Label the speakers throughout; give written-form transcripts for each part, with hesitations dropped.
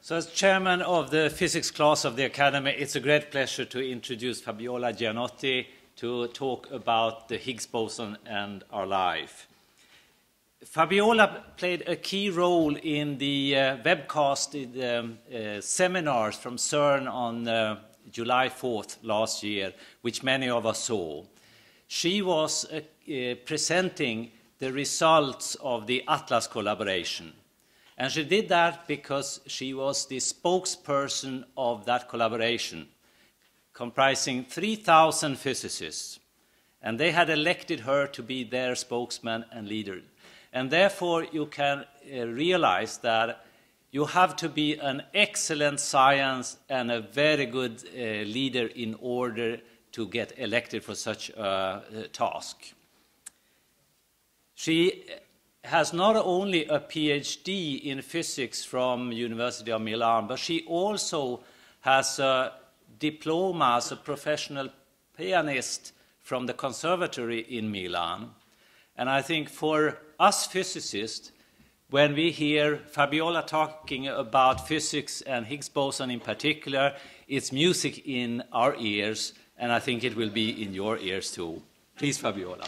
Speaker 1: So as chairman of the physics class of the Academy, it's a great pleasure to introduce Fabiola Gianotti to talk about the Higgs boson and our life. Fabiola played a key role in the webcasted seminars from CERN on July 4th last year, which many of us saw. She was presenting the results of the Atlas collaboration. And she did that because she was the spokesperson of that collaboration, comprising 3,000 physicists. And they had elected her to be their spokesman and leader. And therefore, you can realize that you have to be an excellent science and a very good leader in order to get elected for such a task. She has not only a PhD in physics from University of Milan, but she also has a diploma as a professional pianist from the conservatory in Milan. And I think for us physicists, when we hear Fabiola talking about physics and Higgs boson in particular, it's music in our ears, and I think it will be in your ears too. Please, Fabiola.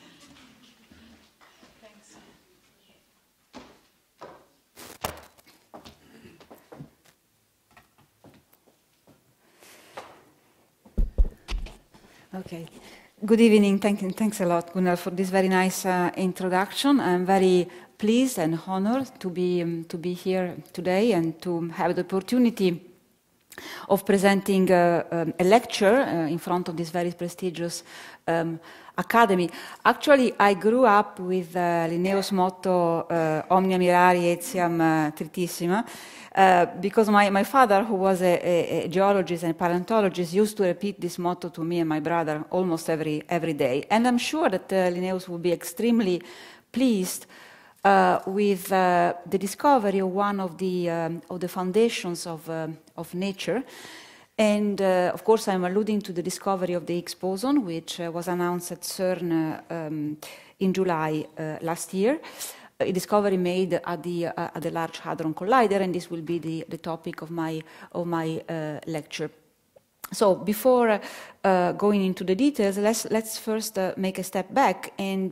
Speaker 2: Okay. Good evening. Thanks a lot, Gunnar, for this very nice introduction. I'm very pleased and honored to be here today and to have the opportunity of presenting a lecture in front of this very prestigious academy. Actually, I grew up with Linnaeus' motto "Omnia mirari etiam tritissima," because my father, who was a geologist and paleontologist, used to repeat this motto to me and my brother almost every day. And I'm sure that Linnaeus would be extremely pleased with the discovery of one of the foundations of nature. And of course, I'm alluding to the discovery of the Higgs boson, which was announced at CERN in July last year. A discovery made at the Large Hadron Collider, and this will be the topic of my lecture. So before going into the details, let's first make a step back and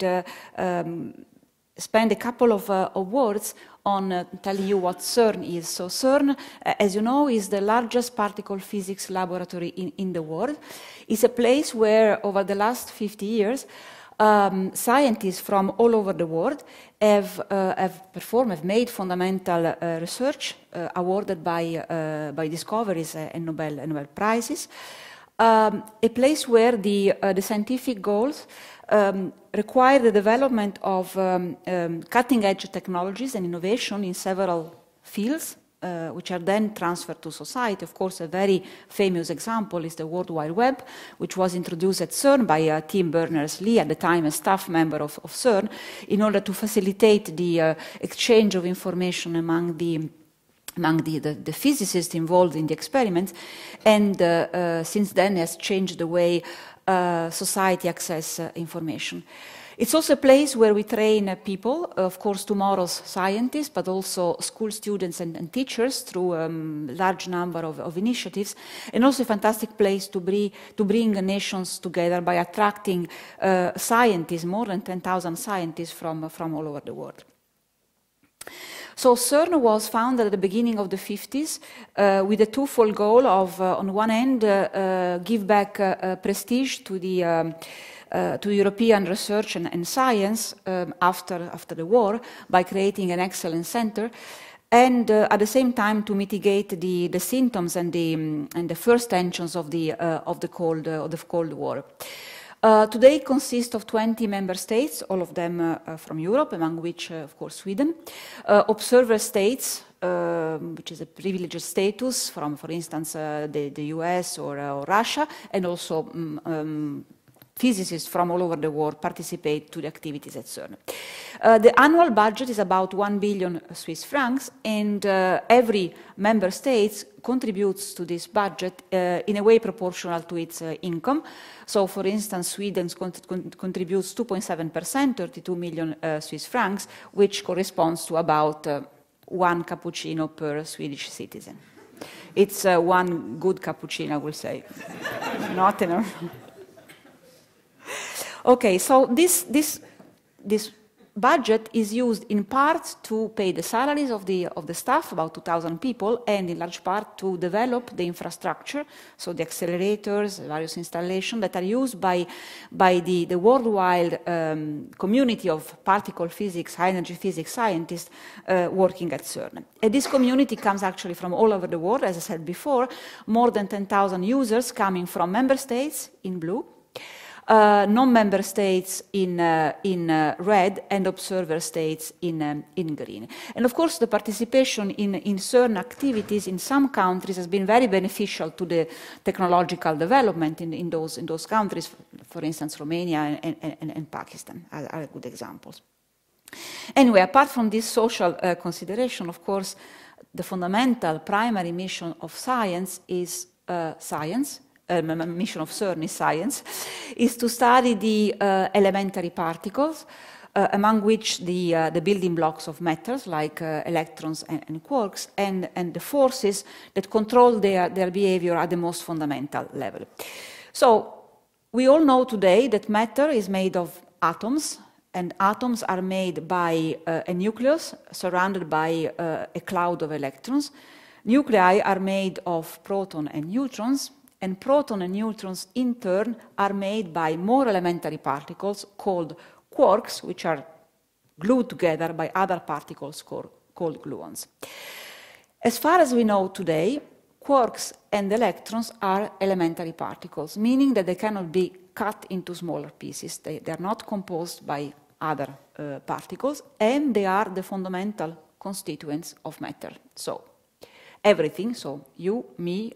Speaker 2: spend a couple of words on telling you what CERN is. So CERN, as you know, is the largest particle physics laboratory in the world. It's a place where, over the last 50 years, scientists from all over the world have made fundamental research awarded by discoveries and Nobel Prizes. A place where the scientific goals require the development of cutting-edge technologies and innovation in several fields, which are then transferred to society. Of course, a very famous example is the World Wide Web, which was introduced at CERN by Tim Berners-Lee, at the time a staff member of CERN, in order to facilitate the exchange of information among the physicists involved in the experiments, and since then has changed the way society accesses information. It's also a place where we train people, of course, tomorrow's scientists, but also school students and teachers through a large number of initiatives, and also a fantastic place to bring nations together by attracting scientists, more than 10,000 scientists from all over the world. So CERN was founded at the beginning of the 50s with a twofold goal of, on one end, give back prestige to European research and science after the war by creating an excellence center, and at the same time to mitigate the symptoms and the first tensions of the Cold War. Today consists of 20 member states, all of them from Europe, among which, of course, Sweden. Observer states, which is a privileged status from, for instance, the US or Russia, and also physicists from all over the world participate to the activities at CERN. The annual budget is about 1 billion Swiss francs, and every member state contributes to this budget in a way proportional to its income. So, for instance, Sweden contributes 2.7%, 32 million Swiss francs, which corresponds to about one cappuccino per Swedish citizen. It's one good cappuccino, I will say. Not enough. Okay, so this budget is used in part to pay the salaries of the staff, about 2,000 people, and in large part to develop the infrastructure, so the accelerators, various installations that are used by the worldwide community of particle physics, high energy physics scientists working at CERN. And this community comes actually from all over the world, as I said before, more than 10,000 users coming from member states in blue, non-member states in red, and observer states in green. And of course, the participation in CERN activities in some countries has been very beneficial to the technological development in those countries. For instance, Romania and Pakistan are good examples. Anyway, apart from this social consideration, of course, the fundamental primary mission of science is science. Mission of CERN is science, is to study the elementary particles, among which the building blocks of matters, like electrons and quarks, and the forces that control their behavior at the most fundamental level. So we all know today that matter is made of atoms, and atoms are made by a nucleus surrounded by a cloud of electrons. Nuclei are made of protons and neutrons, and protons and neutrons in turn are made by more elementary particles called quarks, which are glued together by other particles called gluons. As far as we know today, quarks and electrons are elementary particles, meaning that they cannot be cut into smaller pieces. They are not composed by other particles, and they are the fundamental constituents of matter. So everything, so you, me,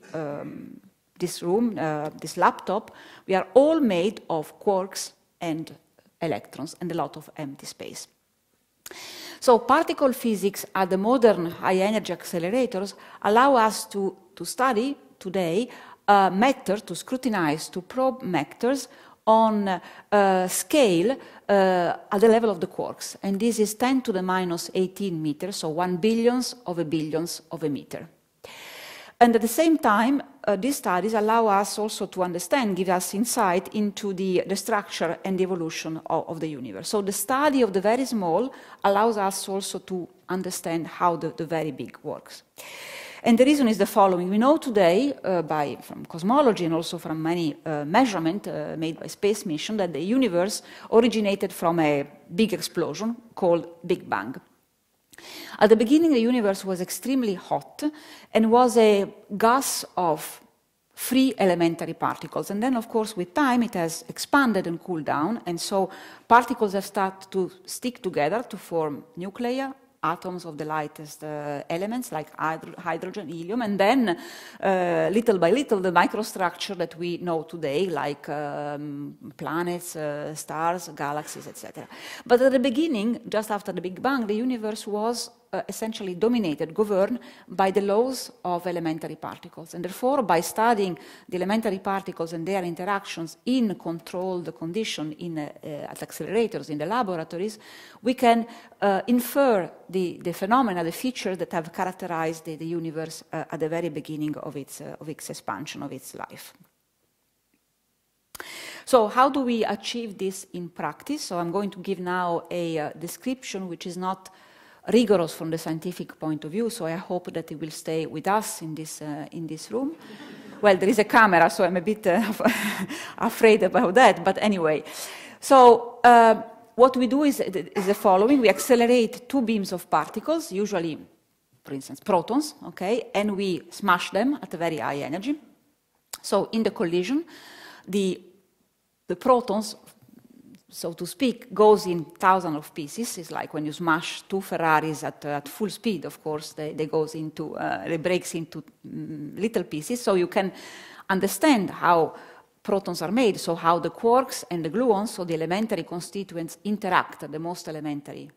Speaker 2: this room, this laptop, we are all made of quarks and electrons and a lot of empty space. So particle physics at the modern high-energy accelerators allow us to study today matter, to scrutinize, to probe matters on scale at the level of the quarks. And this is 10 to the minus 18 meters, so 1 billionth of a billionth of a meter. And at the same time, these studies allow us also to understand, give us insight into the structure and the evolution of the universe. So the study of the very small allows us also to understand how the very big works. And the reason is the following. We know today, from cosmology and also from many measurements made by space missions, that the universe originated from a big explosion called Big Bang. At the beginning, the universe was extremely hot and was a gas of free elementary particles. And then, of course, with time, it has expanded and cooled down. And so particles have started to stick together to form nuclei, atoms of the lightest elements like hydrogen, helium, and then little by little the microstructure that we know today, like planets, stars, galaxies, etc. But at the beginning, just after the Big Bang, the universe was essentially dominated, governed by the laws of elementary particles. And therefore, by studying the elementary particles and their interactions in controlled conditions at accelerators in the laboratories, we can infer the phenomena, the features that have characterized the universe at the very beginning of its expansion, of its life. So how do we achieve this in practice? So I'm going to give now a description which is not rigorous from the scientific point of view, so I hope that it will stay with us in this room. Well, there is a camera, so I'm a bit afraid about that, but anyway. So what we do is the following. We accelerate two beams of particles, usually, for instance, protons, okay, and we smash them at a very high energy. So in the collision, the protons, so to speak, goes in thousands of pieces. It's like when you smash two Ferraris at full speed, of course, they breaks into little pieces. So you can understand how protons are made, so how the quarks and the gluons, so the elementary constituents, interact at the most elementary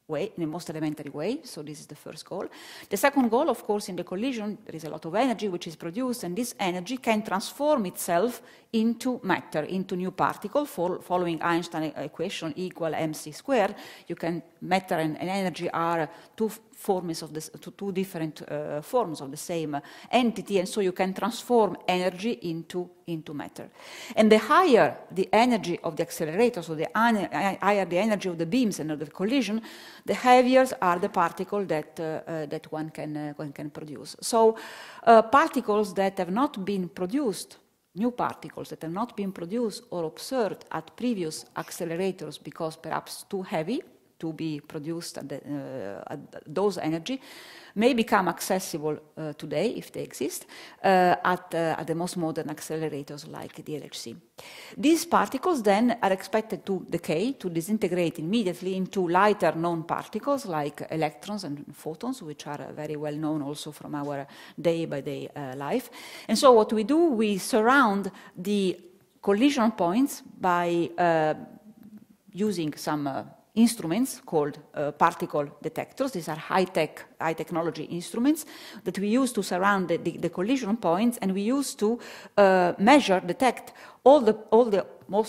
Speaker 2: way, in the most elementary way. So this is the first goal. The second goal, of course, in the collision, there is a lot of energy which is produced, and this energy can transform itself into matter, into new particle. Following Einstein equation E equal mc squared, you can matter and energy are two different forms of the same entity, and so you can transform energy into matter. And the higher the energy of the accelerator, so the higher the energy of the beams and of the collision, the heavier are the particles that one can produce. So particles that have not been produced, new particles that have not been produced or observed at previous accelerators because perhaps too heavy to be produced at those energy, may become accessible today, if they exist, at the most modern accelerators like the LHC. These particles then are expected to decay, to disintegrate immediately into lighter known particles like electrons and photons, which are very well known also from our day-by-day life. And so what we do, we surround the collision points by using some instruments called particle detectors. These are high technology instruments that we use to surround the collision points, and we use to detect all the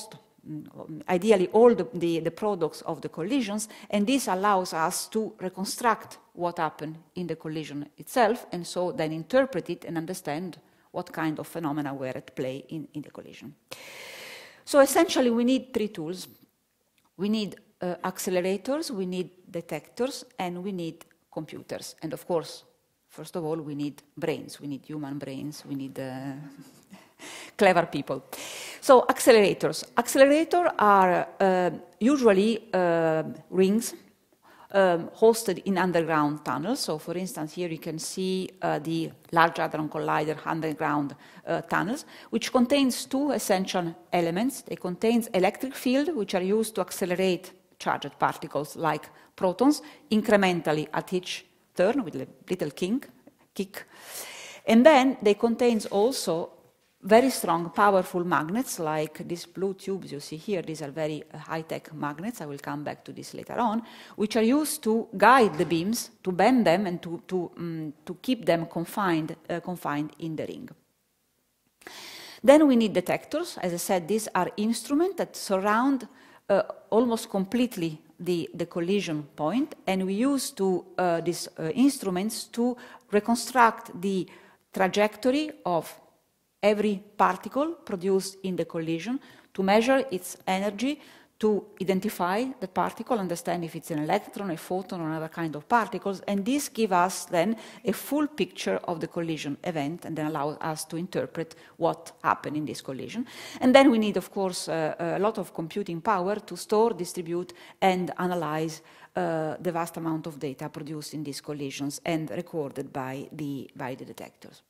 Speaker 2: products of the collisions, and this allows us to reconstruct what happened in the collision itself, and so then interpret it and understand what kind of phenomena were at play in the collision. So essentially we need three tools. We need accelerators, we need detectors, and we need computers. And of course, first of all, we need brains. We need human brains. We need clever people. So accelerators. Accelerators are usually rings hosted in underground tunnels. So for instance, here you can see the Large Hadron Collider underground tunnels, which contains two essential elements. They contain electric field, which are used to accelerate charged particles like protons incrementally at each turn with a little kick. And then they contain also very strong, powerful magnets like these blue tubes you see here. These are very high-tech magnets. I will come back to this later on, which are used to guide the beams, to bend them, and to keep them confined in the ring. Then we need detectors. As I said, these are instruments that surround almost completely the collision point, and we use these instruments to reconstruct the trajectory of every particle produced in the collision, to measure its energy, to identify the particle, understand if it's an electron, a photon, or another kind of particles, and this gives us then a full picture of the collision event, and then allows us to interpret what happened in this collision. And then we need, of course, a lot of computing power to store, distribute, and analyze the vast amount of data produced in these collisions and recorded by the detectors.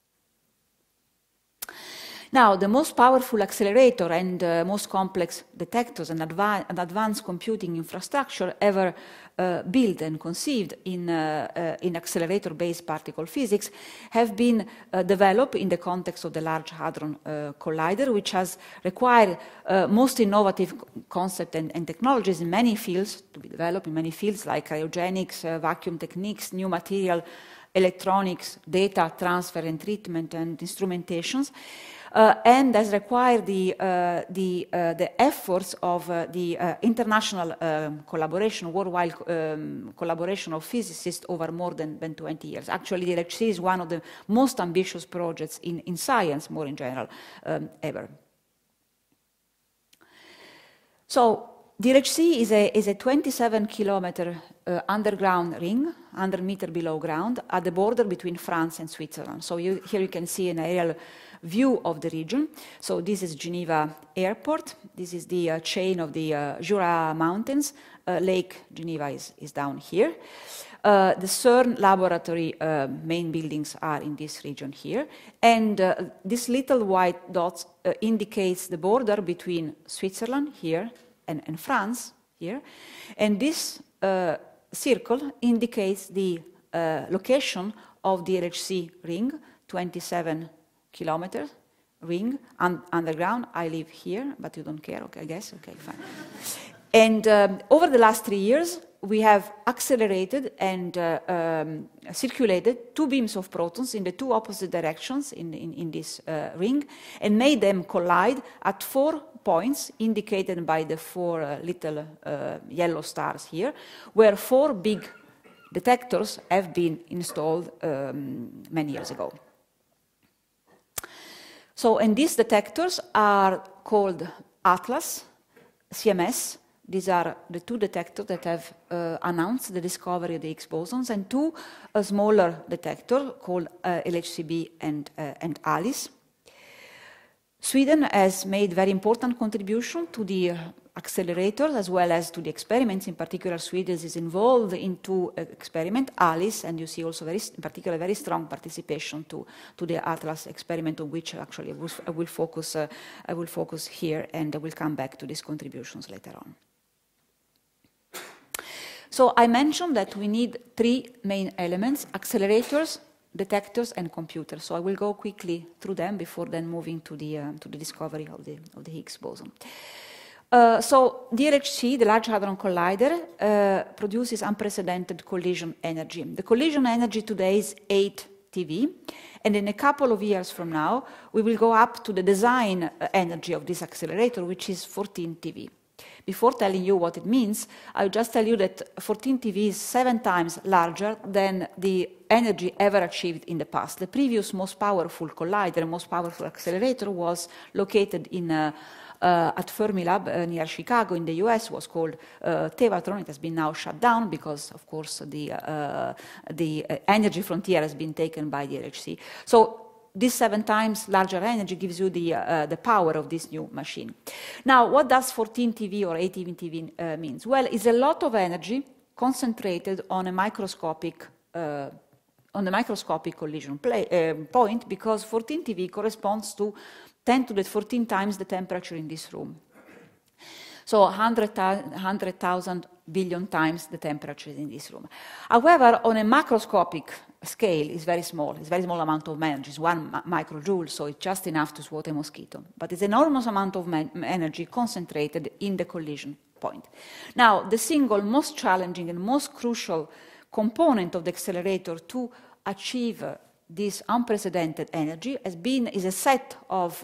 Speaker 2: Now, the most powerful accelerator and most complex detectors and advanced computing infrastructure ever built and conceived in accelerator-based particle physics have been developed in the context of the Large Hadron Collider, which has required most innovative concepts and technologies in many fields to be developed, in many fields like cryogenics, vacuum techniques, new material, electronics, data transfer and treatment, and instrumentations. And has required the efforts of the international collaboration, worldwide collaboration of physicists over more than 20 years. Actually, the LHC is one of the most ambitious projects in science, more in general, ever. So the LHC is a 27-kilometer underground ring, 100 meters below ground, at the border between France and Switzerland. So here you can see an aerial view of the region. So this is Geneva Airport. This is the chain of the Jura Mountains. Lake Geneva is down here. The CERN laboratory main buildings are in this region here. And this little white dots indicates the border between Switzerland here and France here. And this circle indicates the location of the LHC ring, 27 kilometers ring underground. I live here, but you don't care, okay, I guess, okay, fine. And over the last 3 years, we have accelerated and circulated two beams of protons in the two opposite directions in this ring and made them collide at 4 points indicated by the 4 little yellow stars here, where 4 big detectors have been installed many years ago. So, and these detectors are called ATLAS, CMS. These are the 2 detectors that have announced the discovery of the Higgs bosons, and 2 smaller detectors called LHCb and ALICE. Sweden has made very important contribution to the accelerators as well as to the experiments. In particular, Sweden is involved in 2 experiments, ALICE, and you see also in particular very strong participation to the ATLAS experiment, on which actually I will focus here, and I will come back to these contributions later on. So I mentioned that we need 3 main elements: accelerators, detectors, and computers. So I will go quickly through them before then moving to the discovery of the Higgs boson. So the LHC, the Large Hadron Collider, produces unprecedented collision energy. The collision energy today is 8 TeV, and in a couple of years from now, we will go up to the design energy of this accelerator, which is 14 TeV. Before telling you what it means, I'll just tell you that 14 TeV is 7 times larger than the energy ever achieved in the past. The previous most powerful collider, most powerful accelerator was located in at Fermilab near Chicago in the US, was called Tevatron. It has been now shut down because, of course, the energy frontier has been taken by the LHC. So this 7 times larger energy gives you the power of this new machine. Now, what does 14 TeV or 8 TeV means? Well, it's a lot of energy concentrated on a microscopic collision point, because 14 TeV corresponds to 10 to the 14 times the temperature in this room. So 100,000 billion times the temperature in this room. However, on a macroscopic scale, it's very small. It's a very small amount of energy. It's 1 microjoule, so it's just enough to swat a mosquito. But it's an enormous amount of energy concentrated in the collision point. Now, the single most challenging and most crucial component of the accelerator to achieve this unprecedented energy is a set of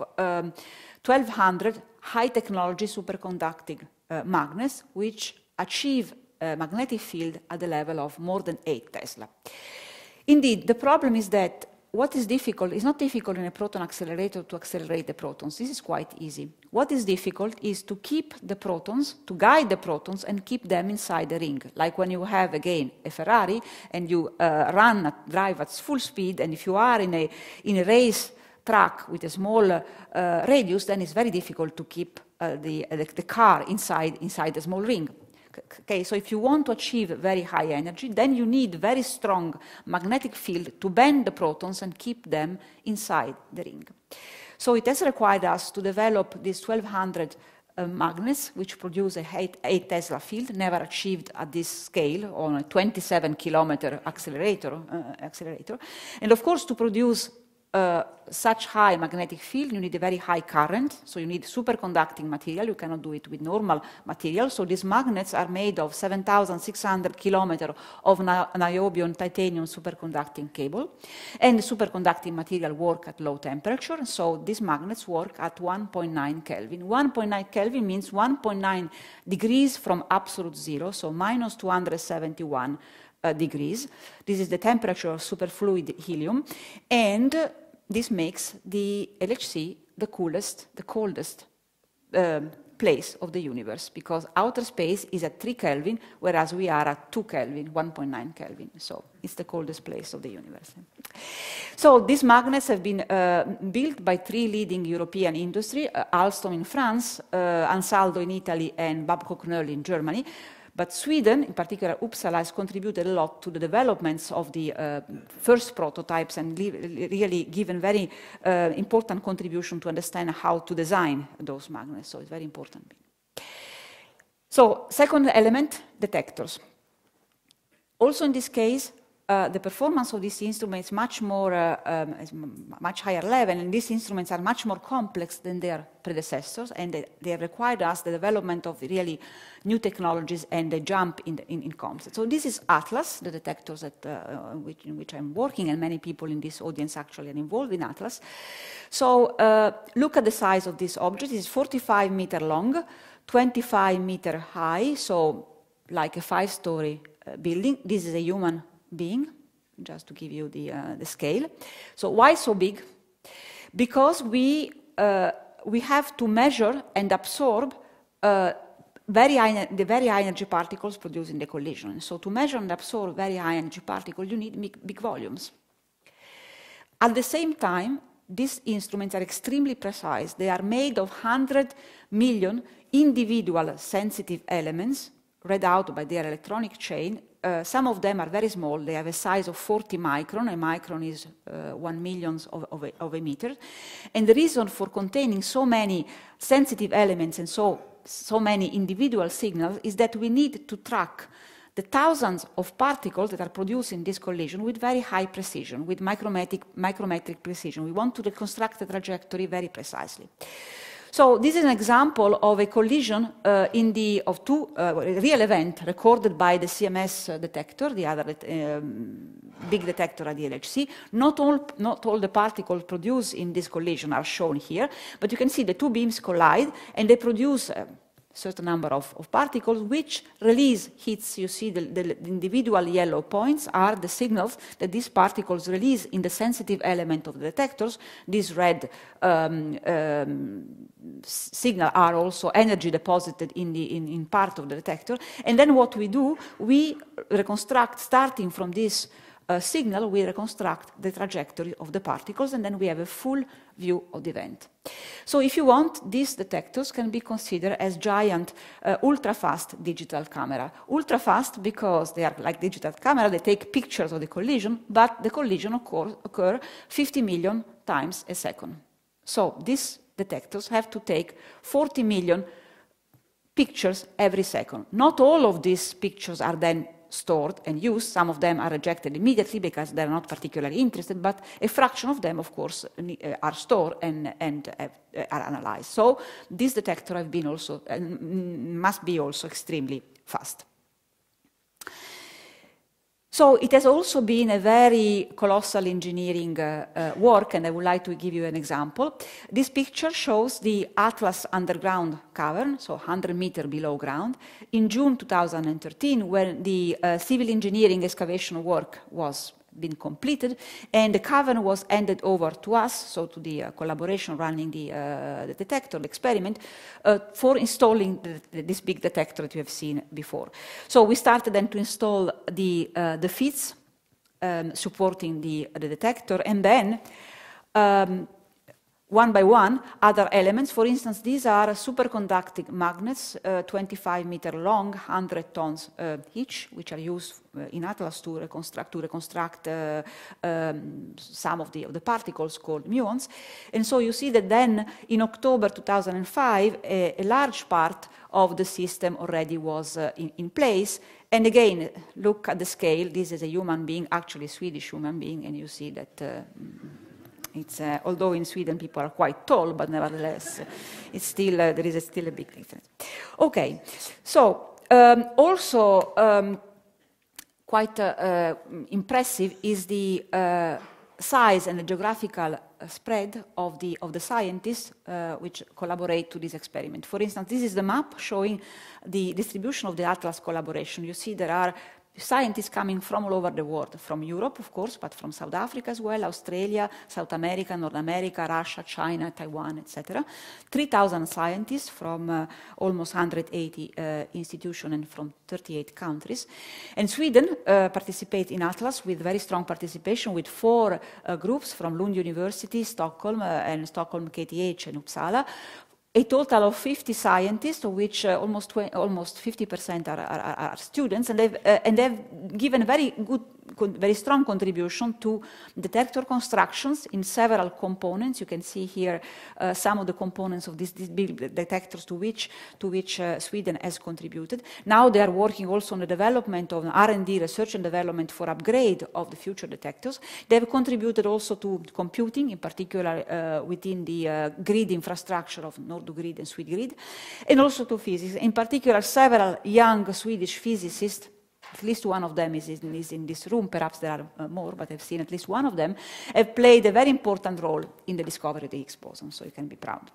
Speaker 2: 1,200 high-technology superconducting magnets, which achieve a magnetic field at the level of more than 8 Tesla. Indeed, the problem is that what is difficult is not difficult in a proton accelerator to accelerate the protons. This is quite easy. What is difficult is to keep the protons, to guide the protons and keep them inside the ring. Like when you have, again, a Ferrari and you drive at full speed, and if you are in a race track with a small radius, then it's very difficult to keep the car inside the small ring. Okay, so if you want to achieve very high energy, then you need very strong magnetic field to bend the protons and keep them inside the ring. So it has required us to develop these 1,200 magnets, which produce a 8 Tesla field, never achieved at this scale on a 27-kilometer accelerator. And of course, to produce such high magnetic field, you need a very high current, so you need superconducting material. You cannot do it with normal material. So these magnets are made of 7,600 kilometers of niobium titanium superconducting cable, and the superconducting material work at low temperature. So these magnets work at 1.9 Kelvin. 1.9 Kelvin means 1.9 degrees from absolute zero, so minus 271 degrees. This is the temperature of superfluid helium, and this makes the LHC the coldest place of the universe, because outer space is at 3 Kelvin, whereas we are at 2 Kelvin, 1.9 Kelvin. So it's the coldest place of the universe. So these magnets have been built by 3 leading European industry, Alstom in France, Ansaldo in Italy, and Babcock Knöll in Germany. But Sweden, in particular Uppsala, has contributed a lot to the developments of the first prototypes and really given very important contribution to understand how to design those magnets. So it's very important. So second element, detectors. Also in this case, the performance of these instruments much much higher level, and these instruments are much more complex than their predecessors, and they have required us the development of really new technologies and a jump in concept. So this is Atlas, the detectors in which I'm working, and many people in this audience actually are involved in Atlas. So look at the size of this object. It's 45 meter long, 25 meter high, so like a 5-story building. This is a human being, just to give you the scale. So why so big? Because we have to measure and absorb the very high energy particles produced in the collision. And so to measure and absorb very high energy particles, you need big volumes. At the same time, these instruments are extremely precise. They are made of 100 million individual sensitive elements read out by their electronic chain. Some of them are very small. They have a size of 40 micron. A micron is 1 millionth of a meter. And the reason for containing so many sensitive elements and so many individual signals is that we need to track the thousands of particles that are produced in this collision with very high precision, with micrometric precision. We want to reconstruct the trajectory very precisely. So this is an example of a collision of two real events recorded by the CMS detector, the other big detector at the LHC. Not all the particles produced in this collision are shown here, but you can see the two beams collide and they produce certain number of particles which release hits. You see the individual yellow points are the signals that these particles release in the sensitive element of the detectors. These red signals are also energy deposited in part of the detector. And then what we do, we reconstruct, starting from this signal, we reconstruct the trajectory of the particles, and then we have a full view of the event. So if you want, these detectors can be considered as giant ultra-fast digital camera. Ultra-fast because they are like digital camera, they take pictures of the collision, but the collision occur 50 million times a second. So these detectors have to take 40 million pictures every second. Not all of these pictures are then stored and used. Some of them are rejected immediately because they're not particularly interested, but a fraction of them, of course, are stored and are analyzed. So this detector have been also, must be also extremely fast. So it has also been a very colossal engineering work, and I would like to give you an example. This picture shows the Atlas underground cavern, so 100 meters below ground, in June 2013, when the civil engineering excavation work was been completed, and the cavern was handed over to us, so to the collaboration running the detector, the experiment, for installing this big detector that you have seen before. So we started then to install the feeds supporting the detector, and then one by one, other elements. For instance, these are superconducting magnets, 25 meters long, 100 tons each, which are used in Atlas to reconstruct some of the particles called muons. And so you see that then, in October 2005, a large part of the system already was in place. And again, look at the scale. This is a human being, actually a Swedish human being, and you see that it's, although in Sweden people are quite tall, but nevertheless, it's still, there is still a big difference. Okay, so also quite impressive is the size and the geographical spread of the scientists which collaborate to this experiment. For instance, this is the map showing the distribution of the Atlas collaboration. You see there are scientists coming from all over the world, from Europe, of course, but from South Africa as well, Australia, South America, North America, Russia, China, Taiwan, etc. 3,000 scientists from almost 180 institutions and from 38 countries. And Sweden participates in Atlas with very strong participation with 4 groups from Lund University, Stockholm, and Stockholm KTH and Uppsala. A total of 50 scientists, of which almost 50% are students, and they've given very very strong contribution to detector constructions in several components. You can see here some of the components of these big detectors to which Sweden has contributed. Now they are working also on the development of R&D, research and development for upgrade of the future detectors. They have contributed also to computing, in particular within the grid infrastructure of Nordgrid and Swedgrid, and also to physics. In particular, several young Swedish physicists, at least one of them is in this room, perhaps there are more, but I've seen at least one of them, have played a very important role in the discovery of the Higgs boson, so you can be proud.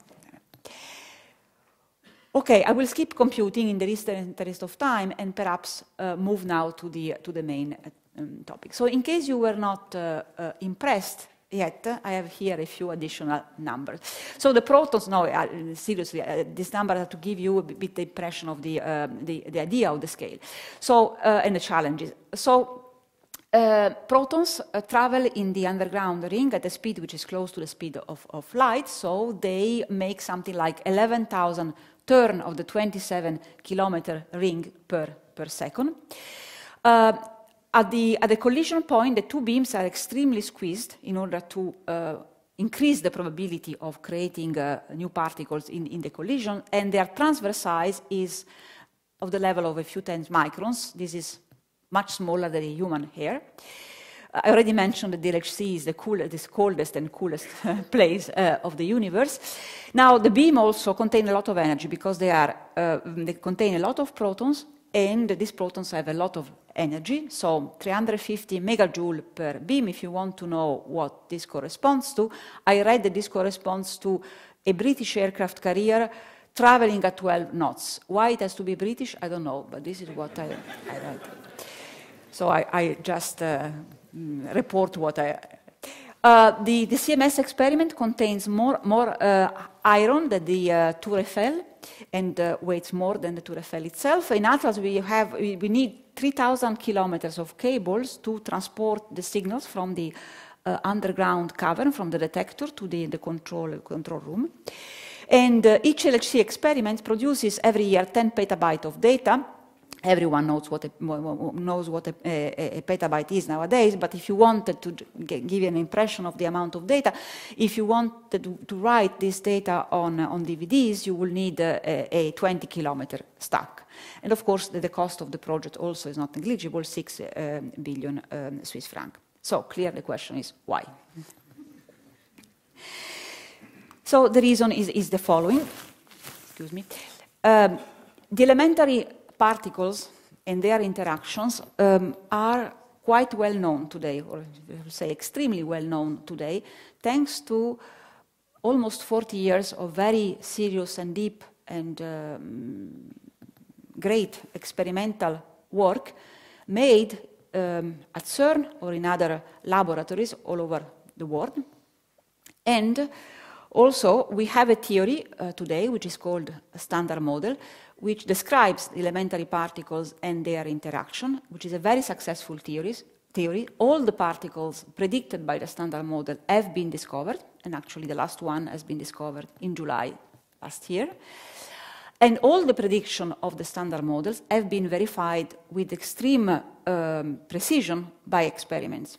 Speaker 2: Okay, I will skip computing in the interest of time and perhaps move now to the main topic. So in case you were not impressed yet, I have here a few additional numbers. So the protons, no, seriously, this number are to give you a bit the impression of the idea of the scale. So, and the challenges. So, protons travel in the underground ring at a speed which is close to the speed of light, so they make something like 11,000 turns of the 27-kilometer ring per second. At the collision point, the two beams are extremely squeezed in order to increase the probability of creating new particles in the collision, and their transverse size is of the level of a few tens microns. This is much smaller than a human hair. I already mentioned that the LHC is the coldest and coolest place of the universe. Now, the beam also contains a lot of energy because they contain a lot of protons, and these protons have a lot of energy, so 350 megajoule per beam. If you want to know what this corresponds to, I read that this corresponds to a British aircraft carrier traveling at 12 knots. Why it has to be British, I don't know, but this is what I read. So I just report what I... the CMS experiment contains more iron than the Tour Eiffel, and weighs more than the Tour Eiffel itself. In Atlas, we need 3,000 kilometers of cables to transport the signals from the underground cavern, from the detector to the control room. And each LHC experiment produces every year 10 petabytes of data. Everyone knows what a petabyte is nowadays, but if you wanted to give you an impression of the amount of data, if you wanted to write this data on DVDs, you will need a 20-kilometer stack. And of course, the cost of the project also is not negligible, 6 billion Swiss francs. So clear the question is why? So the reason is the following. Excuse me. The elementary particles and their interactions are quite well known today, or I would say extremely well known today, thanks to almost 40 years of very serious and deep and great experimental work made at CERN or in other laboratories all over the world. And also we have a theory today which is called a standard model, which describes elementary particles and their interaction, which is a very successful theory. All the particles predicted by the standard model have been discovered, and actually the last one has been discovered in July last year. And all the predictions of the standard models have been verified with extreme precision by experiments.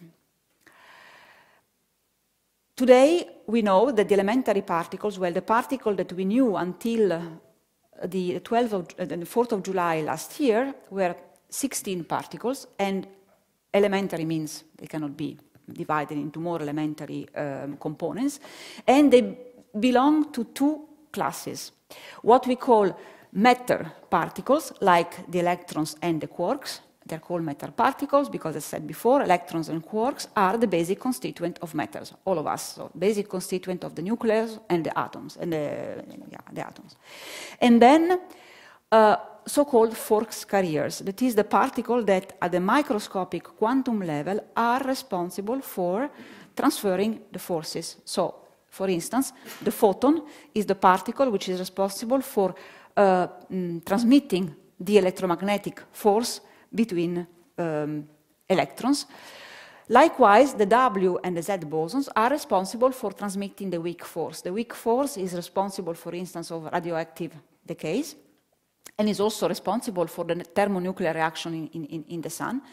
Speaker 2: Today, we know that the elementary particles, well, the particle that we knew until the 4th of July last year were 16 particles, and elementary means they cannot be divided into more elementary components, and they belong to two classes. What we call matter particles, like the electrons and the quarks. They're called matter particles because, as I said before, electrons and quarks are the basic constituent of matters, all of us, so basic constituent of the nucleus and the atoms, and the atoms. And then so-called force carriers, that is the particle that at the microscopic quantum level are responsible for transferring the forces. So, for instance, the photon is the particle which is responsible for transmitting the electromagnetic force between electrons. Likewise, the W and the Z bosons are responsible for transmitting the weak force. The weak force is responsible, for instance, of radioactive decays, and is also responsible for the thermonuclear reaction in the sun.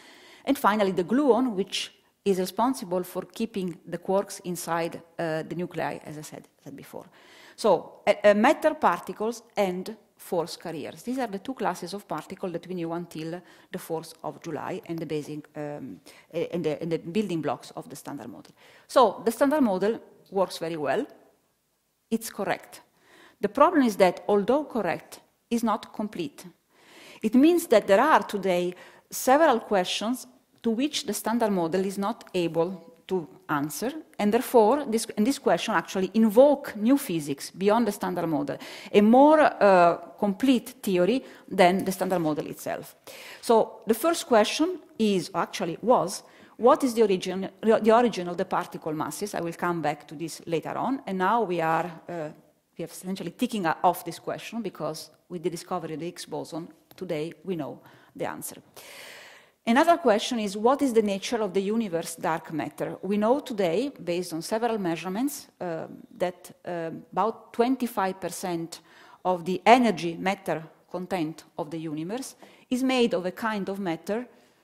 Speaker 2: And finally, the gluon, which is responsible for keeping the quarks inside the nuclei, as I said before. So matter particles and force carriers. These are the two classes of particles that we knew until the 4th of July and the basic and the building blocks of the Standard Model. So the Standard Model works very well. It's correct. The problem is that, although correct, is not complete. It means that there are today several questions to which the Standard Model is not able to answer, and therefore this question actually invoke new physics beyond the Standard Model, a more complete theory than the Standard Model itself. So the first question is, actually was, what is the origin of the particle masses? I will come back to this later on, and now we are essentially ticking off this question, because with the discovery of the Higgs boson, today we know the answer. Another question is, what is the nature of the universe dark matter? We know today, based on several measurements, that about 25% of the energy matter content of the universe is made of a kind of matter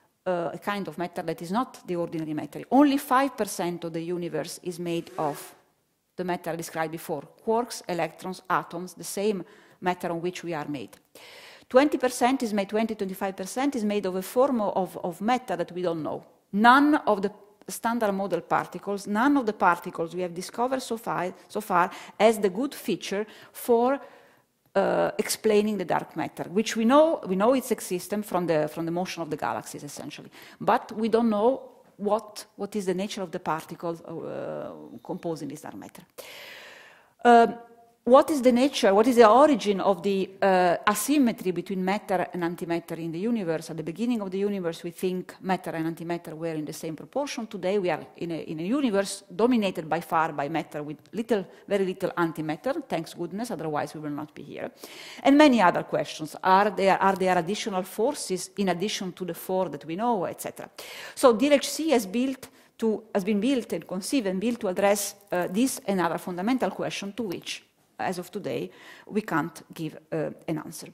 Speaker 2: that is not the ordinary matter. Only 5% of the universe is made of the matter I described before, quarks, electrons, atoms, the same matter on which we are made. 20% is made, 20-25% is made of a form of matter that we don't know. None of the Standard Model particles, none of the particles we have discovered so far has the good feature for explaining the dark matter, which we know its existence from the motion of the galaxies, essentially. But we don't know what is the nature of the particles composing this dark matter. What is the nature, what is the origin of the asymmetry between matter and antimatter in the universe? At the beginning of the universe, we think matter and antimatter were in the same proportion. Today, we are in a universe dominated by far by matter with very little antimatter, thanks goodness, otherwise we will not be here. And many other questions. Are there additional forces in addition to the four that we know, etc.? So DLHC has been built and conceived and built to address this and other fundamental question to which, as of today, we can't give an answer.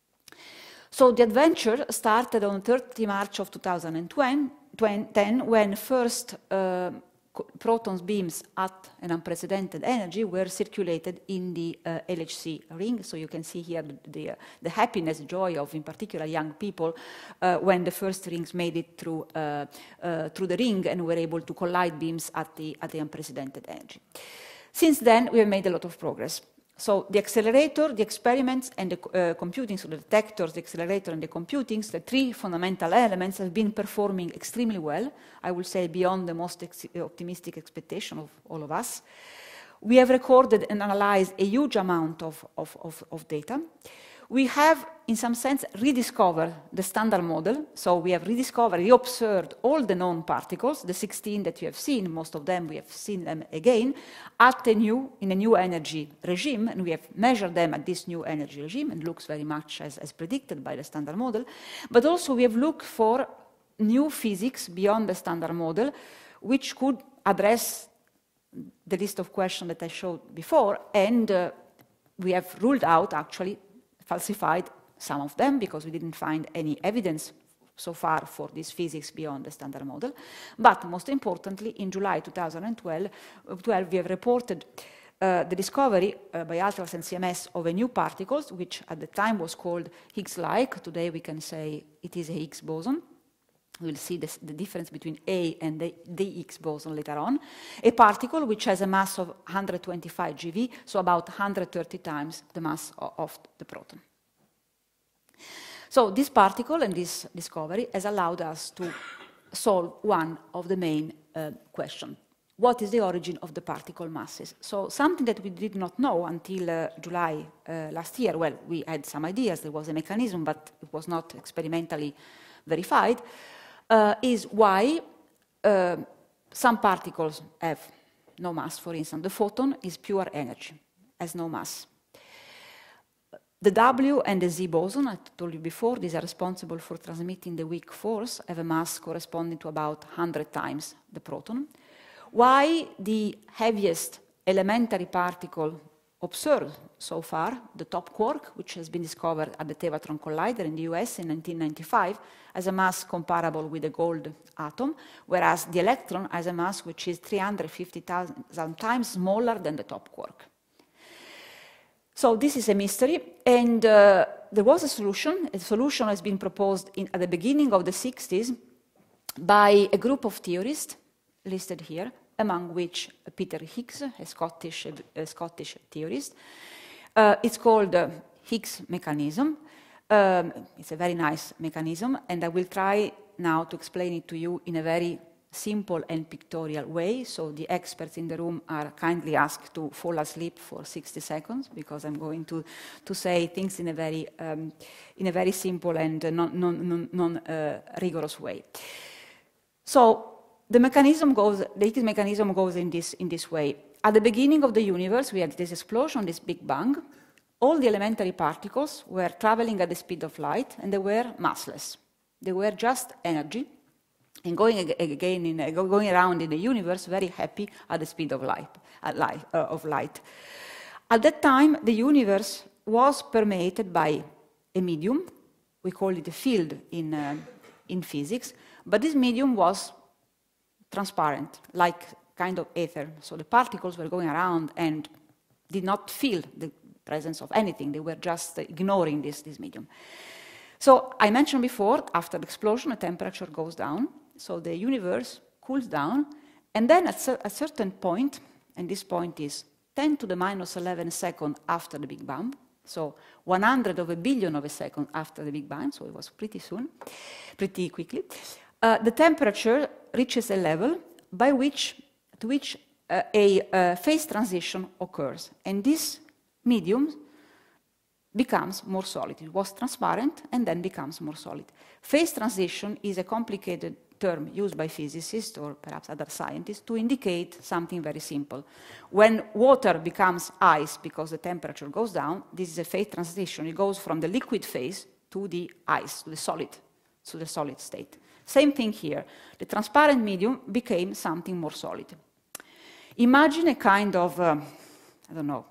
Speaker 2: So the adventure started on 30 March of 2010, when first proton beams at an unprecedented energy were circulated in the LHC ring. So you can see here the happiness, joy of, in particular, young people when the first rings made it through the ring and were able to collide beams at the unprecedented energy. Since then, we have made a lot of progress. So the accelerator, the experiments, and the computing, so the detectors, the accelerator, and the computing, the three fundamental elements have been performing extremely well, I would say beyond the most optimistic expectation of all of us. We have recorded and analyzed a huge amount of data. We have, in some sense, rediscovered the Standard Model. So we have reobserved all the known particles, the 16 that you have seen, most of them we have seen them again, in a new energy regime, and we have measured them at this new energy regime, and looks very much as predicted by the Standard Model. But also we have looked for new physics beyond the Standard Model, which could address the list of questions that I showed before, and we have ruled out, actually, falsified some of them, because we didn't find any evidence so far for this physics beyond the Standard Model. But most importantly, in July 2012, we have reported the discovery by ultras and CMS of a new particle, which at the time was called Higgs-like. Today we can say it is a Higgs boson. We'll see the difference between A and the Higgs boson later on. A particle which has a mass of 125 GeV, so about 130 times the mass of the proton. So this particle and this discovery has allowed us to solve one of the main questions. What is the origin of the particle masses? So something that we did not know until July last year. Well, we had some ideas, there was a mechanism, but it was not experimentally verified. Is why some particles have no mass. For instance, the photon is pure energy, has no mass. The W and the Z boson, I told you before, these are responsible for transmitting the weak force, have a mass corresponding to about 100 times the proton. Why the heaviest elementary particle observed so far, the top quark, which has been discovered at the Tevatron Collider in the US in 1995, has a mass comparable with the gold atom, whereas the electron has a mass which is 350,000 times smaller than the top quark. So this is a mystery, and there was a solution. A solution has been proposed at the beginning of the 60s by a group of theorists listed here, among which Peter Higgs, a Scottish theorist. It's called Higgs mechanism. It's a very nice mechanism, and I will try now to explain it to you in a very simple and pictorial way. So the experts in the room are kindly asked to fall asleep for 60 seconds, because I'm going to say things in a very simple and non-rigorous way. So the Higgs mechanism goes in this way. At the beginning of the universe, we had this explosion, this Big Bang. All the elementary particles were traveling at the speed of light, and they were massless. They were just energy, and going around in the universe, very happy at the speed of light. At that time, the universe was permeated by a medium. We call it a field in physics, but this medium was transparent, like kind of ether. So the particles were going around and did not feel the presence of anything. They were just ignoring this medium. So I mentioned before, after the explosion, the temperature goes down. So the universe cools down. And then at a certain point, and this point is 10 to the minus 11 seconds after the Big Bang, so 100 of a billion of a second after the Big Bang, so it was pretty quickly, the temperature reaches a level to which a phase transition occurs. And this medium becomes more solid. It was transparent and then becomes more solid. Phase transition is a complicated term used by physicists or perhaps other scientists to indicate something very simple. When water becomes ice because the temperature goes down, this is a phase transition. It goes from the liquid phase to the ice, to the solid state. Same thing here. The transparent medium became something more solid. Imagine a kind of, I don't know,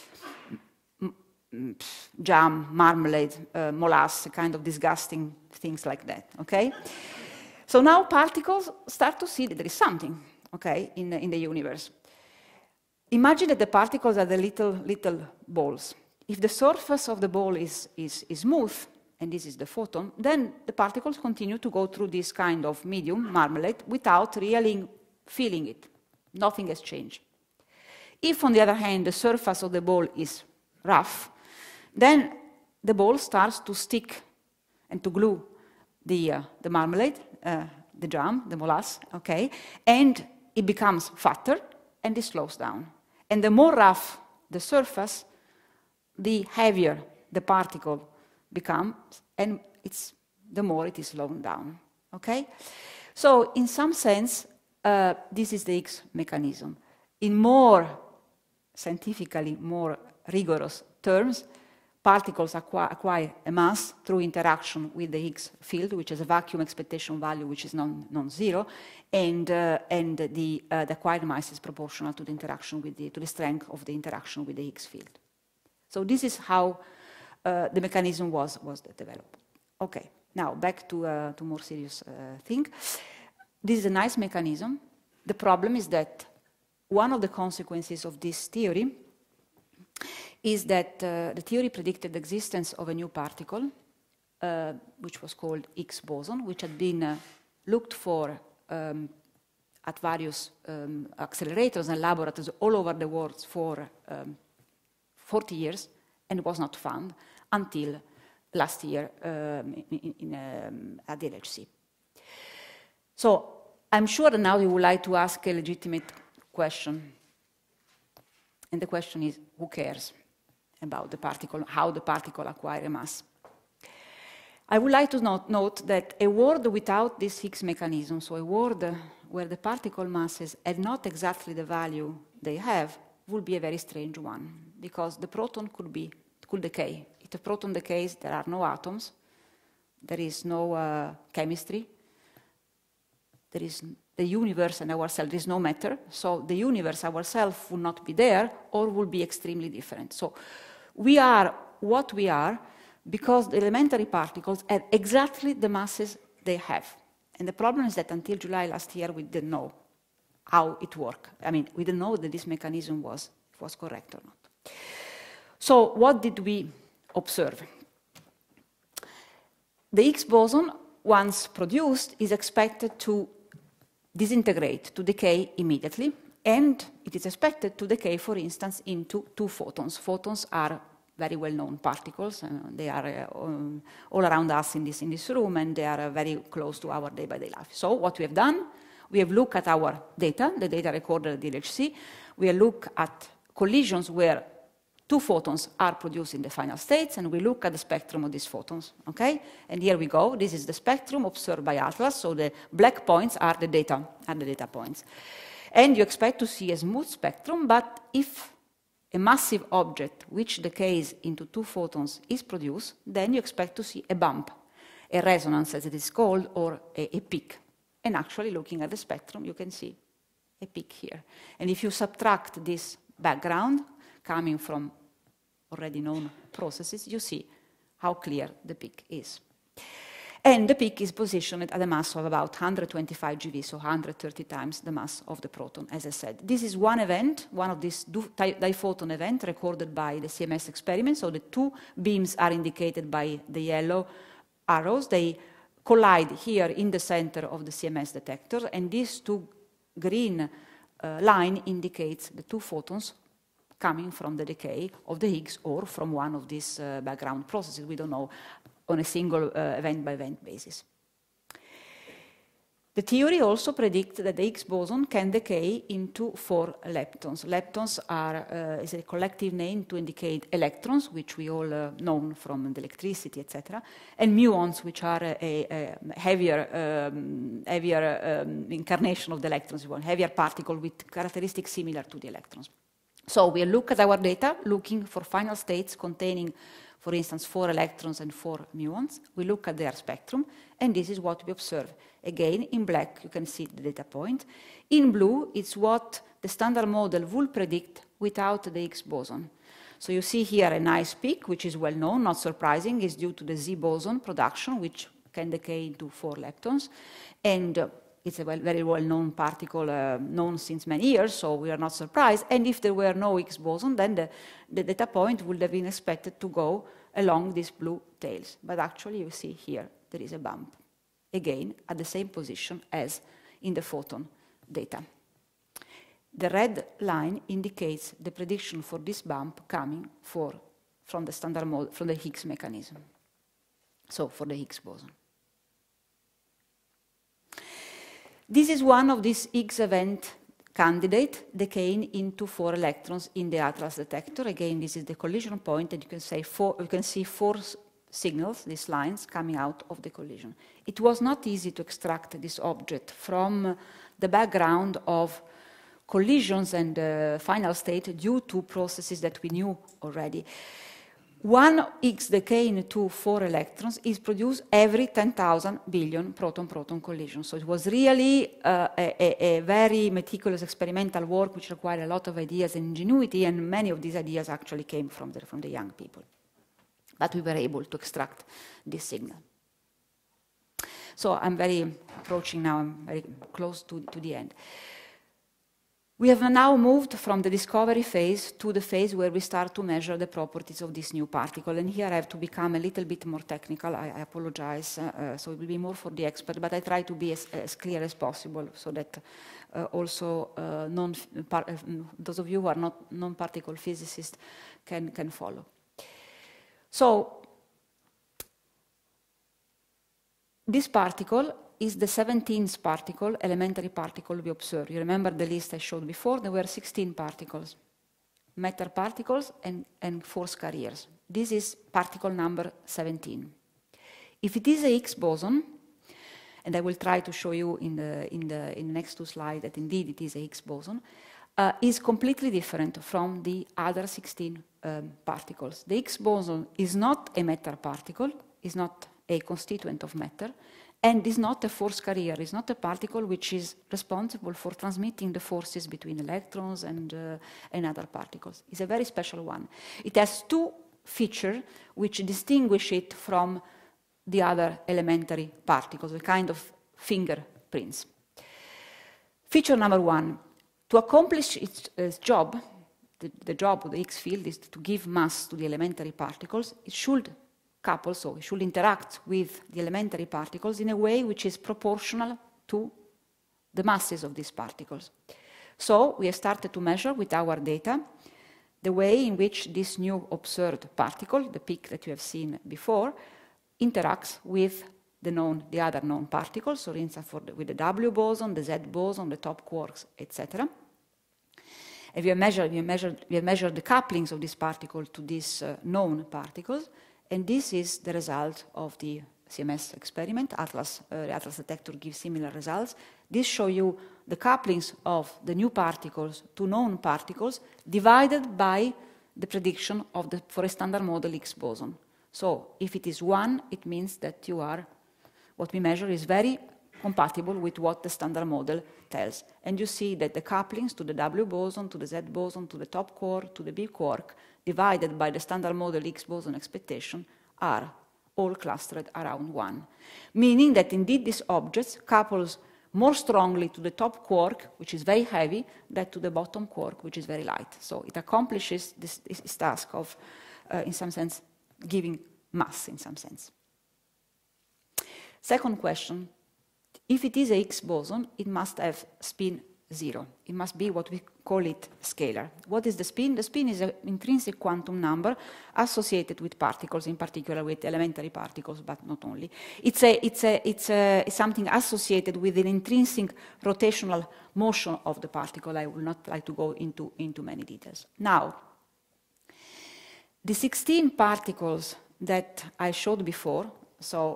Speaker 2: jam, marmalade, molasses, kind of disgusting things like that, okay? So now particles start to see that there is something, okay, in the universe. Imagine that the particles are the little balls. If the surface of the ball is smooth, and this is the photon, then the particles continue to go through this kind of medium, marmalade, without really feeling it. Nothing has changed. If, on the other hand, the surface of the ball is rough, then the ball starts to stick and to glue the marmalade, the jam, the molasses, okay, and it becomes fatter and it slows down. And the more rough the surface, the heavier the particle becomes, and the more it is slowed down, okay? So in some sense, this is the Higgs mechanism. In more scientifically more rigorous terms, particles acquire a mass through interaction with the Higgs field, which is a vacuum expectation value which is non-zero, and the acquired mass is proportional to the interaction with to the strength of the interaction with the Higgs field. So this is how the mechanism was developed. Okay, now back to more serious thing. This is a nice mechanism. The problem is that one of the consequences of this theory is that the theory predicted the existence of a new particle, which was called Higgs boson, which had been looked for at various accelerators and laboratories all over the world for 40 years, and was not found until last year at the LHC. So I'm sure that now you would like to ask a legitimate question. And the question is, who cares about the particle, how the particle acquires a mass? I would like to note that a world without this Higgs mechanism, so a world where the particle masses have not exactly the value they have, would be a very strange one, because the proton could decay. If the proton decays, there are no atoms, there is no chemistry, there the universe and ourselves, there is no matter, so the universe ourselves would not be there or would be extremely different. So we are what we are because the elementary particles have exactly the masses they have. And the problem is that until July last year, we didn't know how it worked. I mean, we didn't know that this mechanism was correct or not. So what did we observe? The Higgs boson, once produced, is expected to disintegrate, to decay immediately, and it is expected to decay, for instance, into 2 photons. Photons are very well-known particles, and they are all around us in this room, and they are very close to our day-by-day life. So what we have done, we have looked at our data, the data recorded at the LHC. We have looked at collisions where 2 photons are produced in the final states, and we look at the spectrum of these photons, okay? And here we go. This is the spectrum observed by Atlas, so the black points are the data points. And you expect to see a smooth spectrum, but if a massive object which decays into 2 photons is produced, then you expect to see a bump, a resonance as it is called, or a peak. And actually, looking at the spectrum, you can see a peak here. And if you subtract this background coming from already known processes, you see how clear the peak is. And the peak is positioned at a mass of about 125 GeV, so 130 times the mass of the proton, as I said. This is one event, one of these diphoton events recorded by the CMS experiment. So the 2 beams are indicated by the yellow arrows. They collide here in the center of the CMS detector, and these 2 green line indicates the 2 photons coming from the decay of the Higgs or from one of these background processes. We don't know on a single event-by-event basis. The theory also predicts that the Higgs boson can decay into 4 leptons. Leptons is a collective name to indicate electrons, which we all know from the electricity, etc., and muons, which are a heavier incarnation of the electrons, a heavier particle with characteristics similar to the electrons. So we look at our data, looking for final states containing, for instance, 4 electrons and 4 muons. We look at their spectrum, and this is what we observe. Again, in black, you can see the data point. In blue, it's what the standard model would predict without the Higgs boson. So you see here a nice peak, which is well known, not surprising, is due to the Z boson production, which can decay into 4 leptons. And it's a very well-known particle, known since many years, so we are not surprised. And if there were no Higgs boson, then the data point would have been expected to go along these blue tails. But actually, you see here, there is a bump, again, at the same position as in the photon data. The red line indicates the prediction for this bump coming from the standard model, from the Higgs mechanism, so for the Higgs boson. This is one of these Higgs event candidates decaying into 4 electrons in the Atlas detector. Again, this is the collision point, and you can see 4 signals, these lines, coming out of the collision. It was not easy to extract this object from the background of collisions and final state due to processes that we knew already. One Higgs decay into 4 electrons is produced every 10,000 billion proton-proton collisions. So it was really a very meticulous experimental work which required a lot of ideas and ingenuity, and many of these ideas actually came from the young people. But we were able to extract this signal. So I'm approaching now, I'm very close to the end. We have now moved from the discovery phase to the phase where we start to measure the properties of this new particle. And here I have to become a little bit more technical. I apologize. So it will be more for the expert, but I try to be as clear as possible so that also those of you who are not non-particle physicists can follow. So this particle is the 17th particle, elementary particle we observed. You remember the list I showed before? There were 16 particles, matter particles and force carriers. This is particle number 17. If it is a Higgs boson, and I will try to show you in the next 2 slides that indeed it is a Higgs boson, is completely different from the other 16 particles. The Higgs boson is not a matter particle, is not a constituent of matter, and is not a force carrier, is not a particle which is responsible for transmitting the forces between electrons and other particles. It's a very special one. It has two features which distinguish it from the other elementary particles, a kind of fingerprints. Feature number one, to accomplish its job, the job of the Higgs field is to give mass to the elementary particles. It should couple, so it should interact with the elementary particles in a way which is proportional to the masses of these particles. So we have started to measure with our data the way in which this new observed particle, the peak that you have seen before, interacts with the other known particles, so for instance with the W boson, the Z boson, the top quarks, etc. And we have measured the couplings of this particle to these known particles, and this is the result of the CMS experiment. The Atlas detector gives similar results. This shows you the couplings of the new particles to known particles divided by the prediction for a standard model Higgs boson. So if it is 1, it means that what we measure is very compatible with what the standard model tells. And you see that the couplings to the W boson, to the Z boson, to the top quark, to the B quark, divided by the standard model Higgs boson expectation, are all clustered around 1. Meaning that indeed these objects couples more strongly to the top quark, which is very heavy, than to the bottom quark, which is very light. So it accomplishes this task of, in some sense, giving mass, in some sense. Second question, if it is a Higgs boson, it must have spin 0. It must be what we call it scalar. What is the spin? The spin is an intrinsic quantum number associated with particles, in particular with elementary particles, but not only. It's something associated with an intrinsic rotational motion of the particle. I will not like to go into many details. Now, the 16 particles that I showed before, so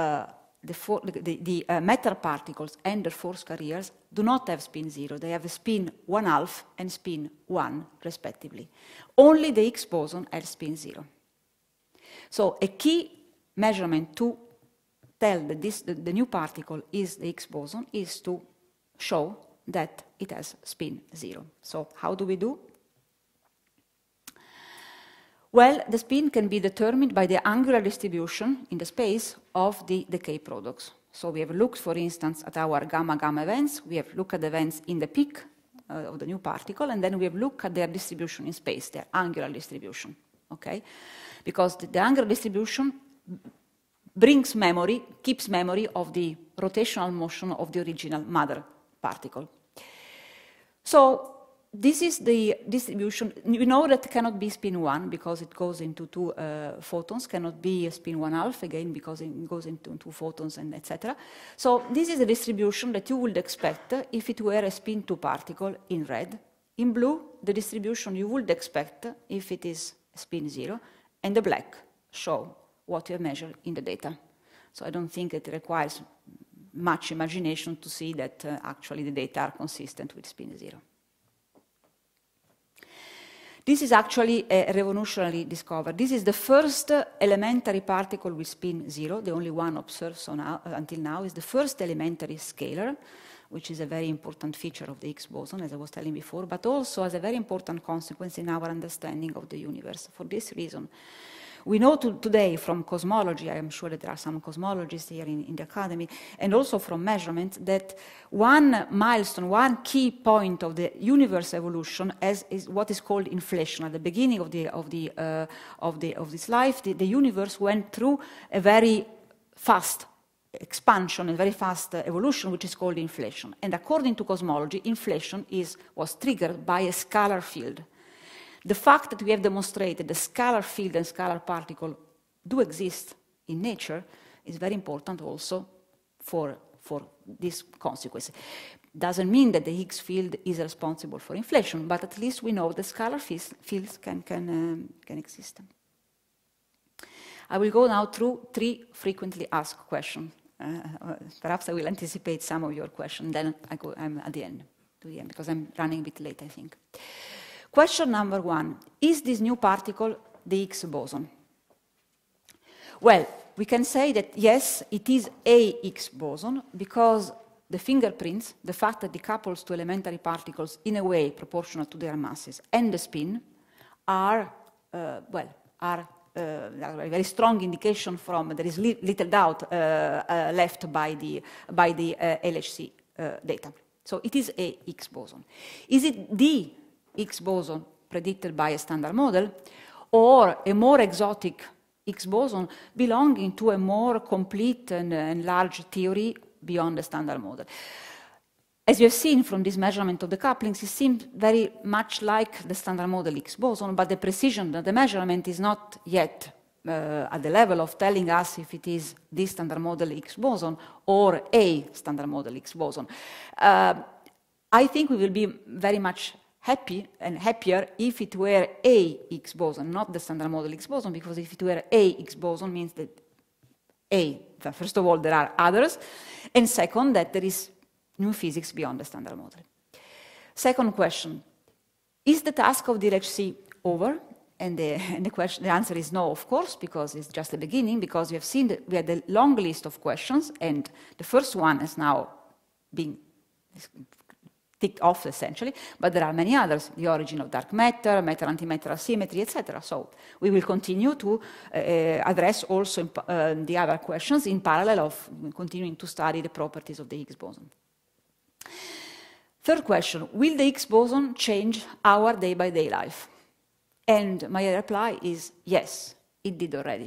Speaker 2: the matter particles and their force carriers do not have spin 0. They have a spin 1/2 and spin 1, respectively. Only the Higgs boson has spin 0. So a key measurement to tell that the new particle is the Higgs boson is to show that it has spin 0. So how do we do? Well, the spin can be determined by the angular distribution in the space of the decay products. So we have looked, for instance, at our gamma-gamma events. We have looked at the events in the peak of the new particle, and then we have looked at their distribution in space, their angular distribution, okay? Because the angular distribution brings memory, keeps memory of the rotational motion of the original mother particle. So this is the distribution. We know that cannot be spin 1 because it goes into 2 photons, cannot be a spin 1/2 again because it goes into 2 photons and etc. So this is the distribution that you would expect if it were a spin 2 particle in red. In blue, the distribution you would expect if it is spin 0, and the black show what you have measured in the data. So I don't think it requires much imagination to see that actually the data are consistent with spin 0. This is actually a revolutionary discovery. This is the first elementary particle with spin 0, the only one observed until now, is the first elementary scalar, which is a very important feature of the Higgs boson, as I was telling before, but also has a very important consequence in our understanding of the universe. For this reason, we know today from cosmology, I am sure that there are some cosmologists here in the academy, and also from measurements, that one milestone, one key point of the universe evolution is what is called inflation. At the beginning of this life, the universe went through a very fast expansion, a very fast evolution, which is called inflation. And according to cosmology, inflation was triggered by a scalar field. The fact that we have demonstrated the scalar field and scalar particle do exist in nature is very important also for this consequence. Doesn't mean that the Higgs field is responsible for inflation, but at least we know that scalar fields can exist. I will go now through 3 frequently asked questions. Perhaps I will anticipate some of your questions, then I'm at the end, because I'm running a bit late, I think. Question number 1, is this new particle the Higgs boson? Well, we can say that yes, it is a Higgs boson because the fingerprints, the fact that it decouples to elementary particles in a way proportional to their masses, and the spin are a very strong indication from, there is little doubt left by the LHC data. So it is a Higgs boson. Is it the Higgs boson predicted by a standard model, or a more exotic Higgs boson belonging to a more complete and large theory beyond the standard model? As you have seen from this measurement of the couplings, it seems very much like the standard model Higgs boson, but the precision of the measurement is not yet at the level of telling us if it is this standard model Higgs boson or a standard model Higgs boson. I think we will be very much happy and happier if it were a Higgs boson, not the standard model Higgs boson, because if it were a Higgs boson means that first of all, there are others, and second, that there is new physics beyond the standard model. Second question, is the task of the LHC over? And the answer is no, of course, because it's just the beginning, because we have seen that we had a long list of questions, and the first one is now being ticked off, essentially, but there are many others, the origin of dark matter, matter-antimatter asymmetry, etc. So we will continue to address also the other questions in parallel of continuing to study the properties of the Higgs boson. Third question, will the Higgs boson change our day-by-day life? And my reply is yes, it did already.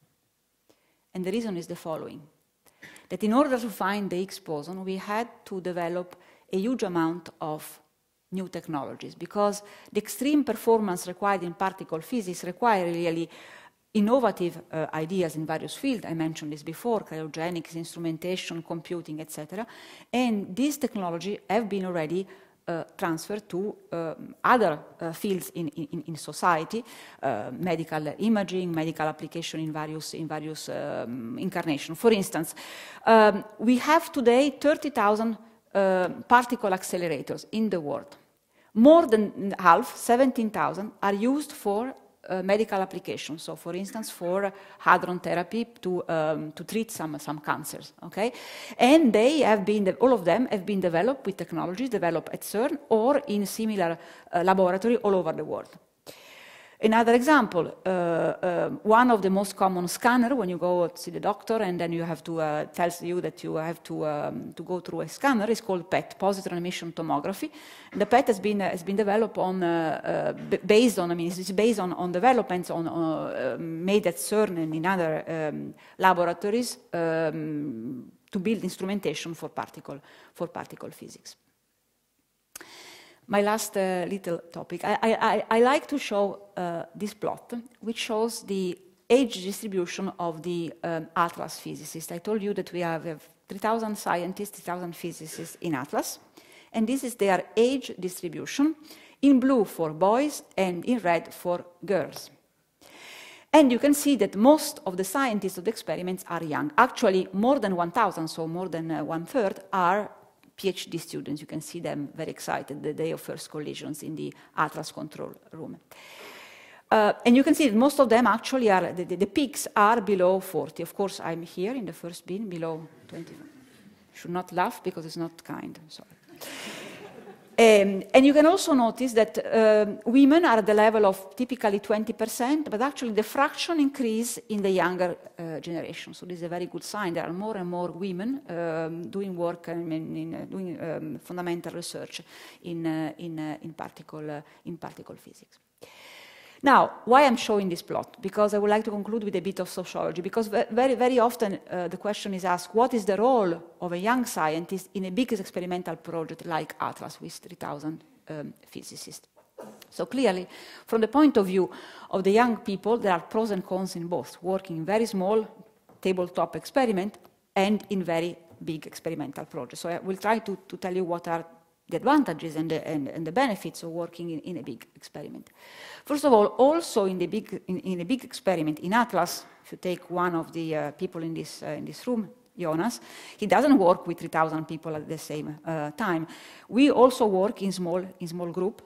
Speaker 2: And the reason is the following, that in order to find the Higgs boson, we had to develop a huge amount of new technologies, because the extreme performance required in particle physics require really innovative ideas in various fields. I mentioned this before, cryogenics, instrumentation, computing, etc. And these technologies have been already transferred to other fields in society, medical imaging, medical application in various incarnations. For instance, we have today 30,000 particle accelerators in the world. More than half, 17,000, are used for medical applications. So, for instance, for hadron therapy to treat some cancers. Okay, and they have been all of them have been developed with technologies developed at CERN or in similar laboratories all over the world. Another example, one of the most common scanner when you go to see the doctor and then you have to tells you that you have to go through a scanner is called PET, positron emission tomography. The PET has been developed on based on it's based on developments made at CERN and in other laboratories to build instrumentation for particle physics. My last little topic. I like to show this plot, which shows the age distribution of the Atlas physicists. I told you that we have 3,000 scientists, 3,000 physicists in Atlas, and this is their age distribution, in blue for boys and in red for girls. And you can see that most of the scientists of the experiments are young. Actually, more than 1,000, so more than 1/3, are PhD students. You can see them very excited the day of first collisions in the Atlas control room. And you can see that most of them actually are, the peaks are below 40. Of course, I'm here in the first bin, below 20. Should not laugh because it's not kind, sorry. And you can also notice that women are at the level of typically 20%, but actually the fraction increase in the younger generation. So this is a very good sign. There are more and more women doing work doing fundamental research in particle physics. Now, why I'm showing this plot? Because I would like to conclude with a bit of sociology, because very, very often the question is asked, what is the role of a young scientist in a big experimental project like Atlas with 3,000 physicists? So clearly, from the point of view of the young people, there are pros and cons in both, working in very small tabletop experiment and in very big experimental projects. So I will try to tell you what are the advantages and the benefits of working in a big experiment. First of all, also in a big experiment in Atlas, if you take one of the people in this room, Jonas, he doesn't work with 3,000 people at the same time. We also work in small group,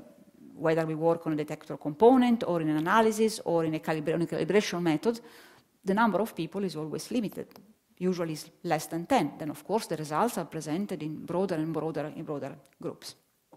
Speaker 2: whether we work on a detector component or in an analysis or in a calibration method. the number of people is always limited. Usually it's less than 10. Then, of course, the results are presented in broader and broader groups.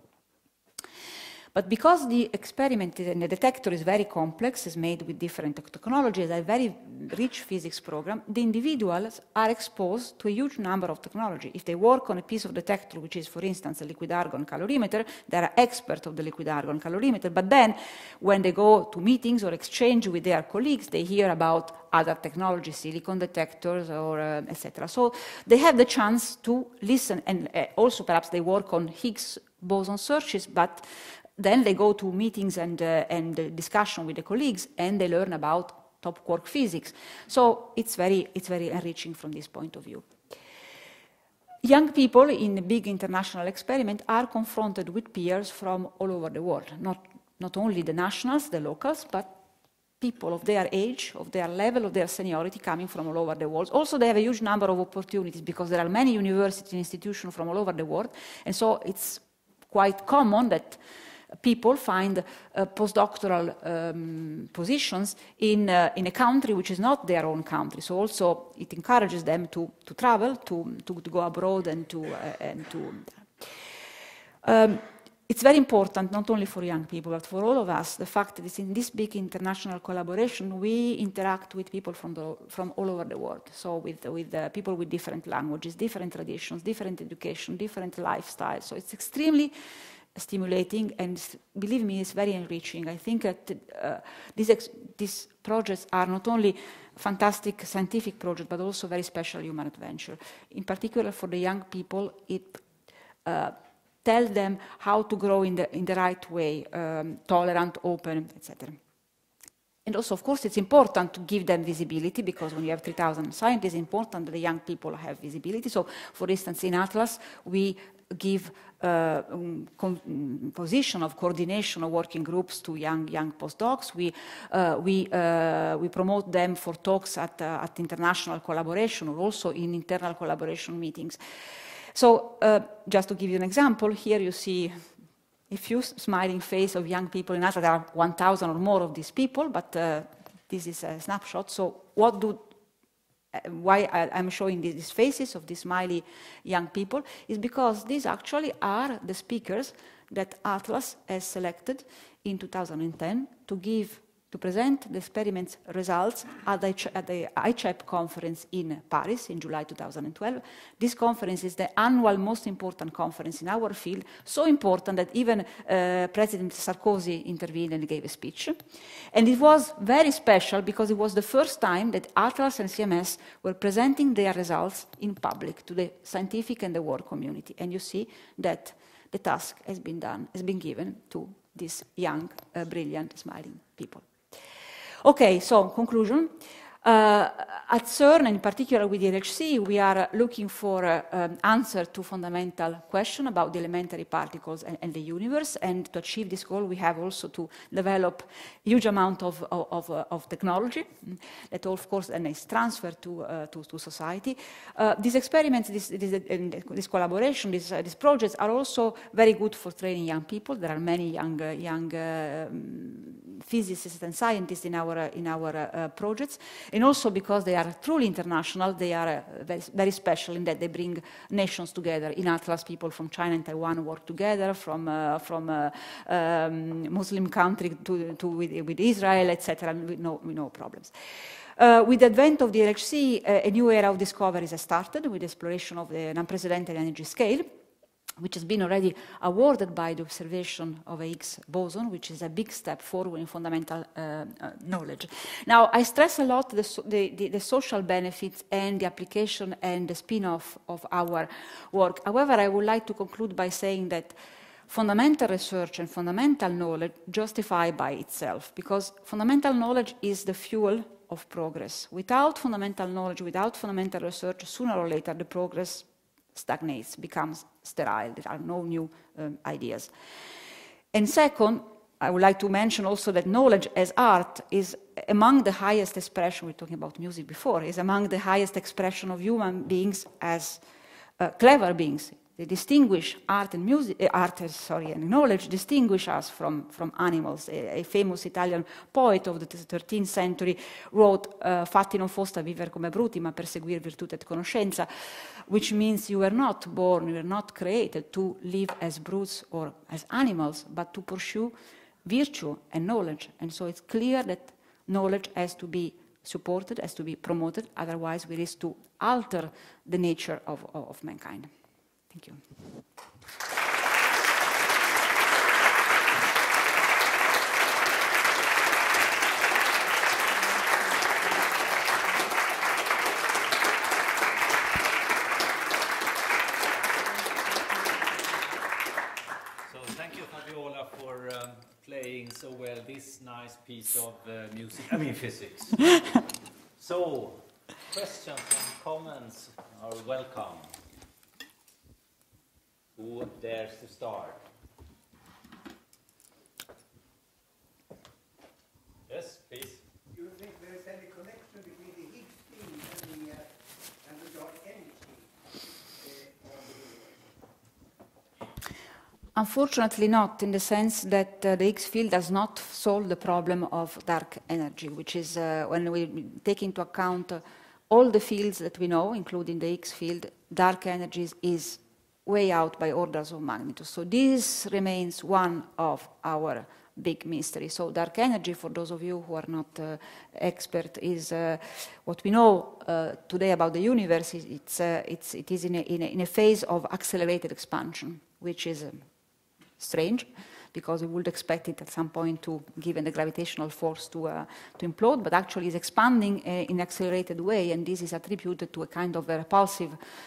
Speaker 2: But because the experiment and the detector is very complex, is made with different technologies, a very rich physics program, the individuals are exposed to a huge number of technology. If they work on a piece of detector, which is, for instance, a liquid argon calorimeter, they are experts of the liquid argon calorimeter. But then, when they go to meetings or exchange with their colleagues, they hear about other technologies, silicon detectors, or etc. So they have the chance to listen, and also perhaps they work on Higgs boson searches, but then they go to meetings and discussion with the colleagues, and they learn about top quark physics. So it's very enriching from this point of view. Young people in a big international experiment are confronted with peers from all over the world, not only the nationals, the locals, but people of their age, of their level, of their seniority coming from all over the world. Also, they have a huge number of opportunities because there are many university institutions from all over the world, and so it's quite common that people find postdoctoral positions in a country which is not their own country. So also it encourages them to travel, to go abroad, and it's very important, not only for young people, but for all of us, the fact that in this big international collaboration, we interact with people from all over the world. So with people with different languages, different traditions, different education, different lifestyles. So it's extremely stimulating, and believe me, it's very enriching. I think that these projects are not only fantastic scientific projects, but also very special human adventure. In particular, for the young people, it tells them how to grow in the right way, tolerant, open, etc. And also, of course, it's important to give them visibility, because when you have 3,000 scientists, it's important that the young people have visibility. So, for instance, in Atlas, we give position of coordination of working groups to young postdocs. We promote them for talks at international collaboration, or also in internal collaboration meetings. So, just to give you an example, here you see a few smiling faces of young people in Atlas. There are 1,000 or more of these people, but this is a snapshot. So, why I'm showing these faces of these smiley young people is because these actually are the speakers that Atlas has selected in 2010 to present the experiment's results at the ICEP conference in Paris in July 2012. This conference is the annual most important conference in our field, so important that even President Sarkozy intervened and gave a speech. And it was very special because it was the first time that Atlas and CMS were presenting their results in public to the scientific and the world community. And you see that the task has been given to these young, brilliant, smiling people. Okay, so conclusion. At CERN, and in particular with the LHC, we are looking for answer to fundamental questions about the elementary particles and the universe. And to achieve this goal, we have also to develop a huge amount of technology that, of course, then is transferred to society. These experiments, this collaboration, these projects are also very good for training young people. There are many young physicists and scientists in our projects. And also because they are truly international, they are very special in that they bring nations together. In Atlas, people from China and Taiwan work together, from Muslim country with Israel, etc. with no problems. With the advent of the LHC, a new era of discoveries has started with the exploration of the unprecedented energy scale, which has been already awarded by the observation of a Higgs boson, which is a big step forward in fundamental knowledge. Now, I stress a lot the social benefits and the application and the spin-off of our work. However, I would like to conclude by saying that fundamental research and fundamental knowledge justify by itself, because fundamental knowledge is the fuel of progress. Without fundamental knowledge, without fundamental research, sooner or later the progress stagnates, becomes sterile. There are no new ideas. And second, I would like to mention also that knowledge as art is among the highest expression, we were talking about music before, is among the highest expression of human beings as clever beings. They distinguish art and music, and knowledge distinguish us from animals. A famous Italian poet of the 13th century wrote "Fatti non fosta viver come bruti, ma perseguir virtute et conoscenza," which means you were not born, you were not created to live as brutes or as animals, but to pursue virtue and knowledge. And so it's clear that knowledge has to be supported, has to be promoted, otherwise we risk to alter the nature of mankind. Thank you.
Speaker 1: So thank you, Fabiola, for playing so well this nice piece of music, I mean physics. So, questions and comments are welcome. Who dares to start? Yes, please.
Speaker 3: Do you think there is any connection between the Higgs field and the dark energy on the universe?
Speaker 2: Unfortunately not, in the sense that the Higgs field does not solve the problem of dark energy, which is when we take into account all the fields that we know, including the Higgs field, dark energy is way out by orders of magnitude. So this remains one of our big mysteries. So dark energy, for those of you who are not expert, is what we know today about the universe. It is in a phase of accelerated expansion, which is strange, because we would expect it at some point to, given the gravitational force, to implode, but actually is expanding in an accelerated way, and this is attributed to a kind of a repulsive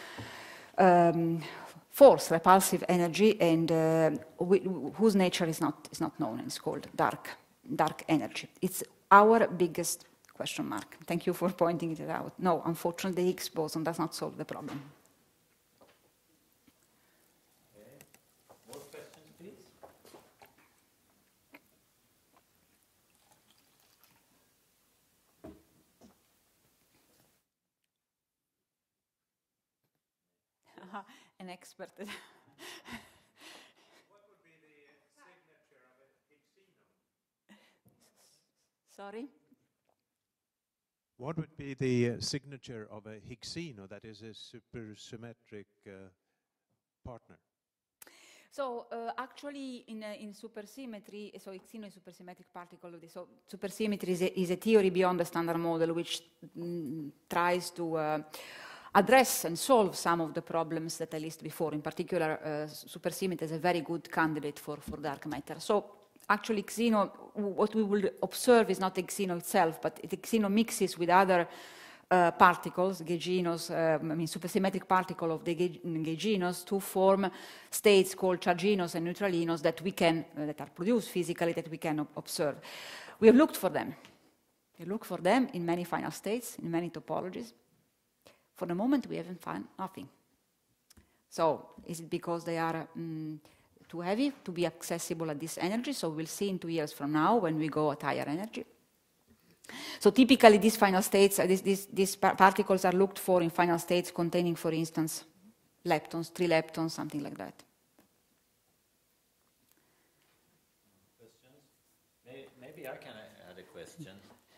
Speaker 2: force, repulsive energy, and whose nature is not known, and it's called dark energy. It's our biggest question mark. Thank you for pointing it out. No, unfortunately, the Higgs boson does not solve the problem.
Speaker 1: Okay. More questions, please?
Speaker 2: An expert.
Speaker 3: What would be the signature of a Higgsino?
Speaker 2: Sorry?
Speaker 4: What would be the signature of a Higgsino, that is a supersymmetric partner?
Speaker 2: So actually, in supersymmetry, so Higgsino is a supersymmetric particle. So supersymmetry is a theory beyond the standard model, which tries to address and solve some of the problems that I listed before. In particular, supersymmetry is a very good candidate for dark matter. So actually, Higgsino, what we will observe is not Higgsino itself, but Higgsino mixes with other particles, gauginos, supersymmetric particle of the gauginos, to form states called charginos and neutralinos that that are produced physically, that we can observe. We have looked for them. We look for them in many final states, in many topologies. For the moment, we haven't found nothing. So is it because they are too heavy to be accessible at this energy? So we'll see in 2 years from now when we go at higher energy. So typically, these final states, these particles are looked for in final states containing, for instance, leptons, 3 leptons, something like that.
Speaker 1: Questions? Maybe I can add a question.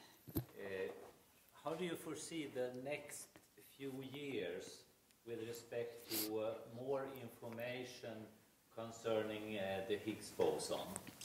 Speaker 1: How do you foresee the next few years with respect to more information concerning the Higgs boson?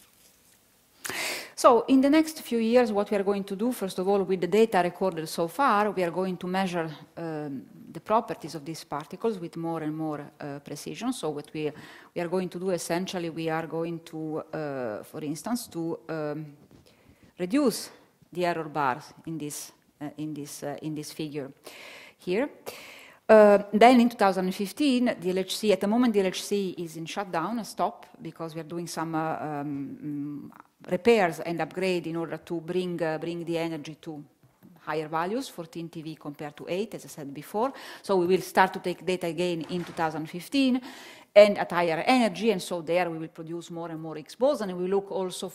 Speaker 2: So in the next few years, what we are going to do, first of all, with the data recorded so far, we are going to measure the properties of these particles with more and more precision. So what we are going to do, essentially, we are going to, for instance, to reduce the error bars in this figure here. Then in 2015, the LHC, at the moment the LHC is in shutdown, a stop, because we are doing some repairs and upgrade in order to bring the energy to higher values, 14 TeV compared to 8, as I said before. So we will start to take data again in 2015 and at higher energy, and so there we will produce more and more Higgs boson, and we look also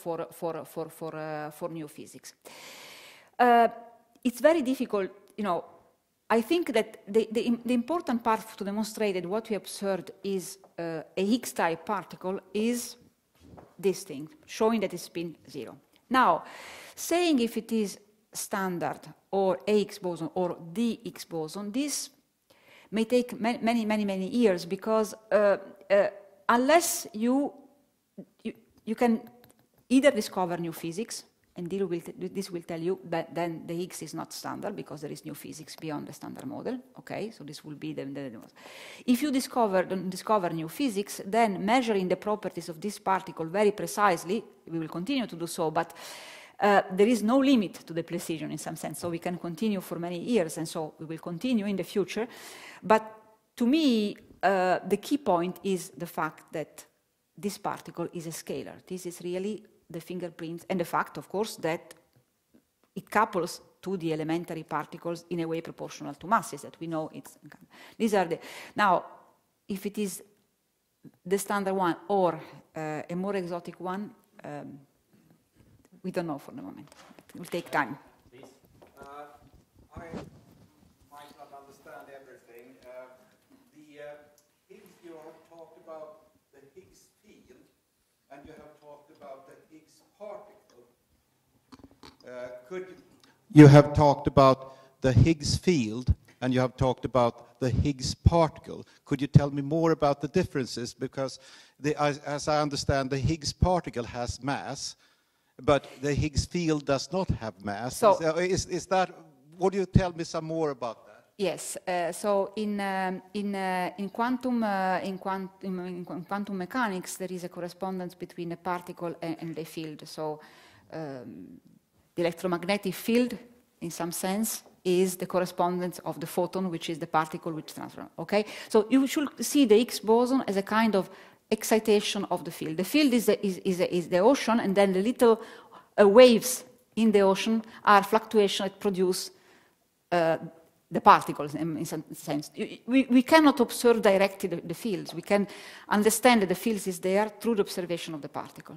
Speaker 2: for new physics. It's very difficult, I think that the important part to demonstrate that what we observed is a Higgs-type particle is this thing, showing that it's spin 0. Now, saying if it is standard or a Higgs boson or the Higgs boson, this may take many years because unless you can either discover new physics, and this will tell you that then the Higgs is not standard because there is new physics beyond the standard model. Okay, so this will be if you discover new physics, then measuring the properties of this particle very precisely, we will continue to do so, but there is no limit to the precision in some sense, so we can continue for many years, and so we will continue in the future. But to me, the key point is the fact that this particle is a scalar. This is really the fingerprint, and the fact, of course, that it couples to the elementary particles in a way proportional to masses that we know it's. These are the. Now, if it is the standard one or a more exotic one, we don't know for the moment. It will take time.
Speaker 1: Please.
Speaker 5: I might not understand everything. Higgs, you have talked about the Higgs field, and you have talked about the Higgs particle. You have talked about the Higgs field, and you have talked about the Higgs particle. Could you tell me more about the differences? Because as I understand, the Higgs particle has mass, but the Higgs field does not have mass. So is that? Would you tell me some more about that?
Speaker 2: Yes. So in quantum mechanics, there is a correspondence between a particle and a field. So the electromagnetic field, in some sense, is the correspondence of the photon, which is the particle which transforms. Okay. So you should see the Higgs boson as a kind of excitation of the field. The field is the ocean, and then the little waves in the ocean are fluctuations that produce the particles in some sense. We cannot observe directly the fields. We can understand that the fields is there through the observation of the particle.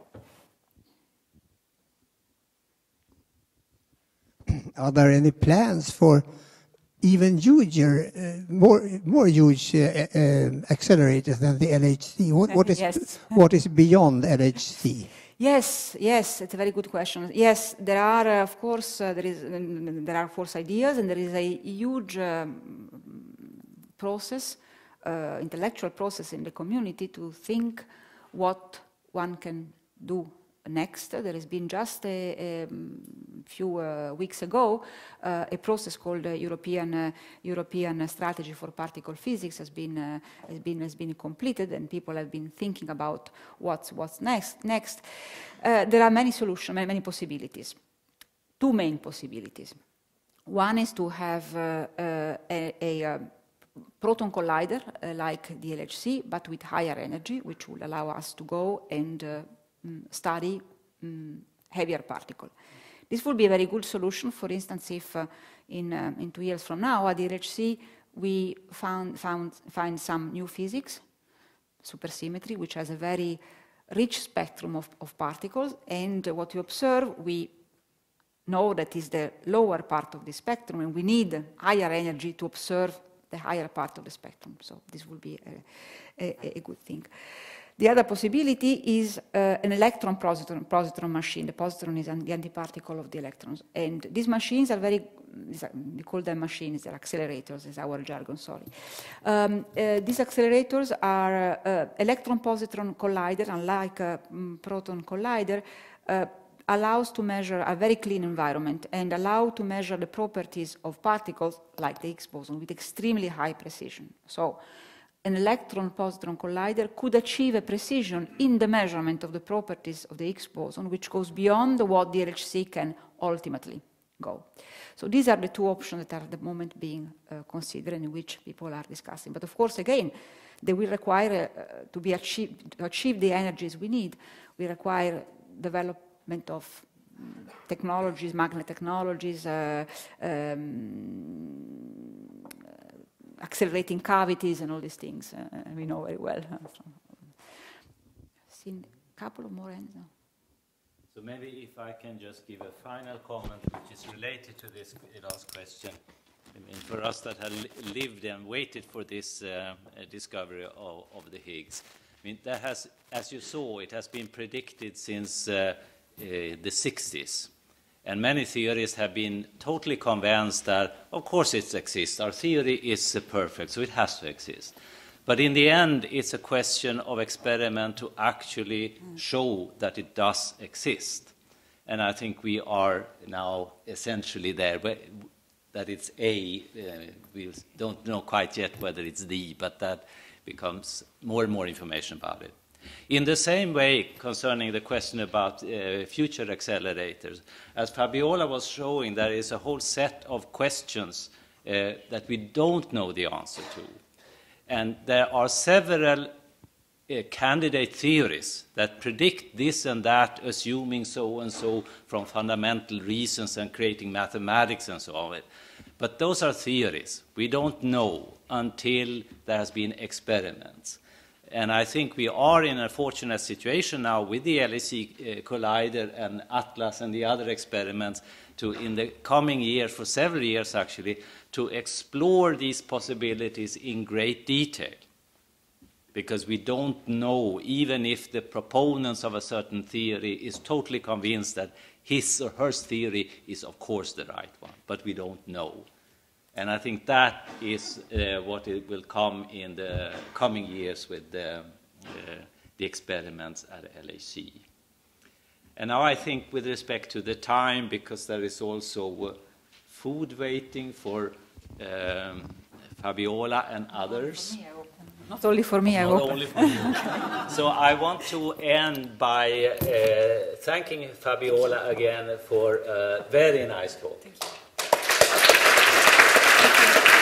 Speaker 3: Are there any plans for even huger, more huge accelerators than the LHC? What is beyond LHC?
Speaker 2: Yes, it's a very good question. Yes, there are, of course, there are force ideas, and there is a huge process, intellectual process in the community to think what one can do next. There has been just a few weeks ago a process called European Strategy for Particle Physics has been completed, and people have been thinking about what's next. There are many solutions, many possibilities. Two main possibilities. One is to have a proton collider like the LHC, but with higher energy, which will allow us to go and study heavier particle. This would be a very good solution. For instance, if in 2 years from now at the LHC we find some new physics, supersymmetry, which has a very rich spectrum of particles, and what we observe, we know that is the lower part of the spectrum, and we need higher energy to observe the higher part of the spectrum. So this will be a good thing. The other possibility is an electron-positron machine. The positron is the antiparticle of the electrons. And these machines are we call them machines, they're accelerators, is our jargon, sorry. These accelerators are electron-positron collider, unlike a proton collider, allows to measure a very clean environment and allow to measure the properties of particles like the Higgs boson with extremely high precision. So an electron-positron collider could achieve a precision in the measurement of the properties of the Higgs boson, which goes beyond what the LHC can ultimately go. So these are the two options that are at the moment being considered and in which people are discussing. But of course, again, they will require to achieve the energies we need. We require development of technologies, magnet technologies, accelerating cavities and all these things. We know very well. Seen a couple of more hands now.
Speaker 1: So maybe if I can just give a final comment which is related to this last question. mean, for us that have lived and waited for this discovery of the Higgs, I mean, that has, as you saw, it has been predicted since the 60s. And many theorists have been totally convinced that, of course, it exists. Our theory is perfect, so it has to exist. But in the end, it's a question of experiment to actually show that it does exist. And I think we are now essentially there, that it's A. We don't know quite yet whether it's D, but that becomes more and more information about it. In the same way, concerning the question about future accelerators, as Fabiola was showing, there is a whole set of questions that we don't know the answer to. And there are several candidate theories that predict this and that, assuming so and so from fundamental reasons and creating mathematics and so on. But those are theories. We don't know until there has been experiments. And I think we are in a fortunate situation now with the LHC Collider and Atlas and the other experiments to, in the coming years, for several years actually, to explore these possibilities in great detail. Because we don't know, even if the proponents of a certain theory is totally convinced that his or her theory is of course the right one, but we don't know. And I think that is what it will come in the coming years with the experiments at LHC. And now I think with respect to the time, because there is also food waiting for Fabiola and others.
Speaker 2: Not only for me, I hope.
Speaker 1: Not only for you. So I want to end by thanking Fabiola again for a very nice talk.
Speaker 2: Thank you.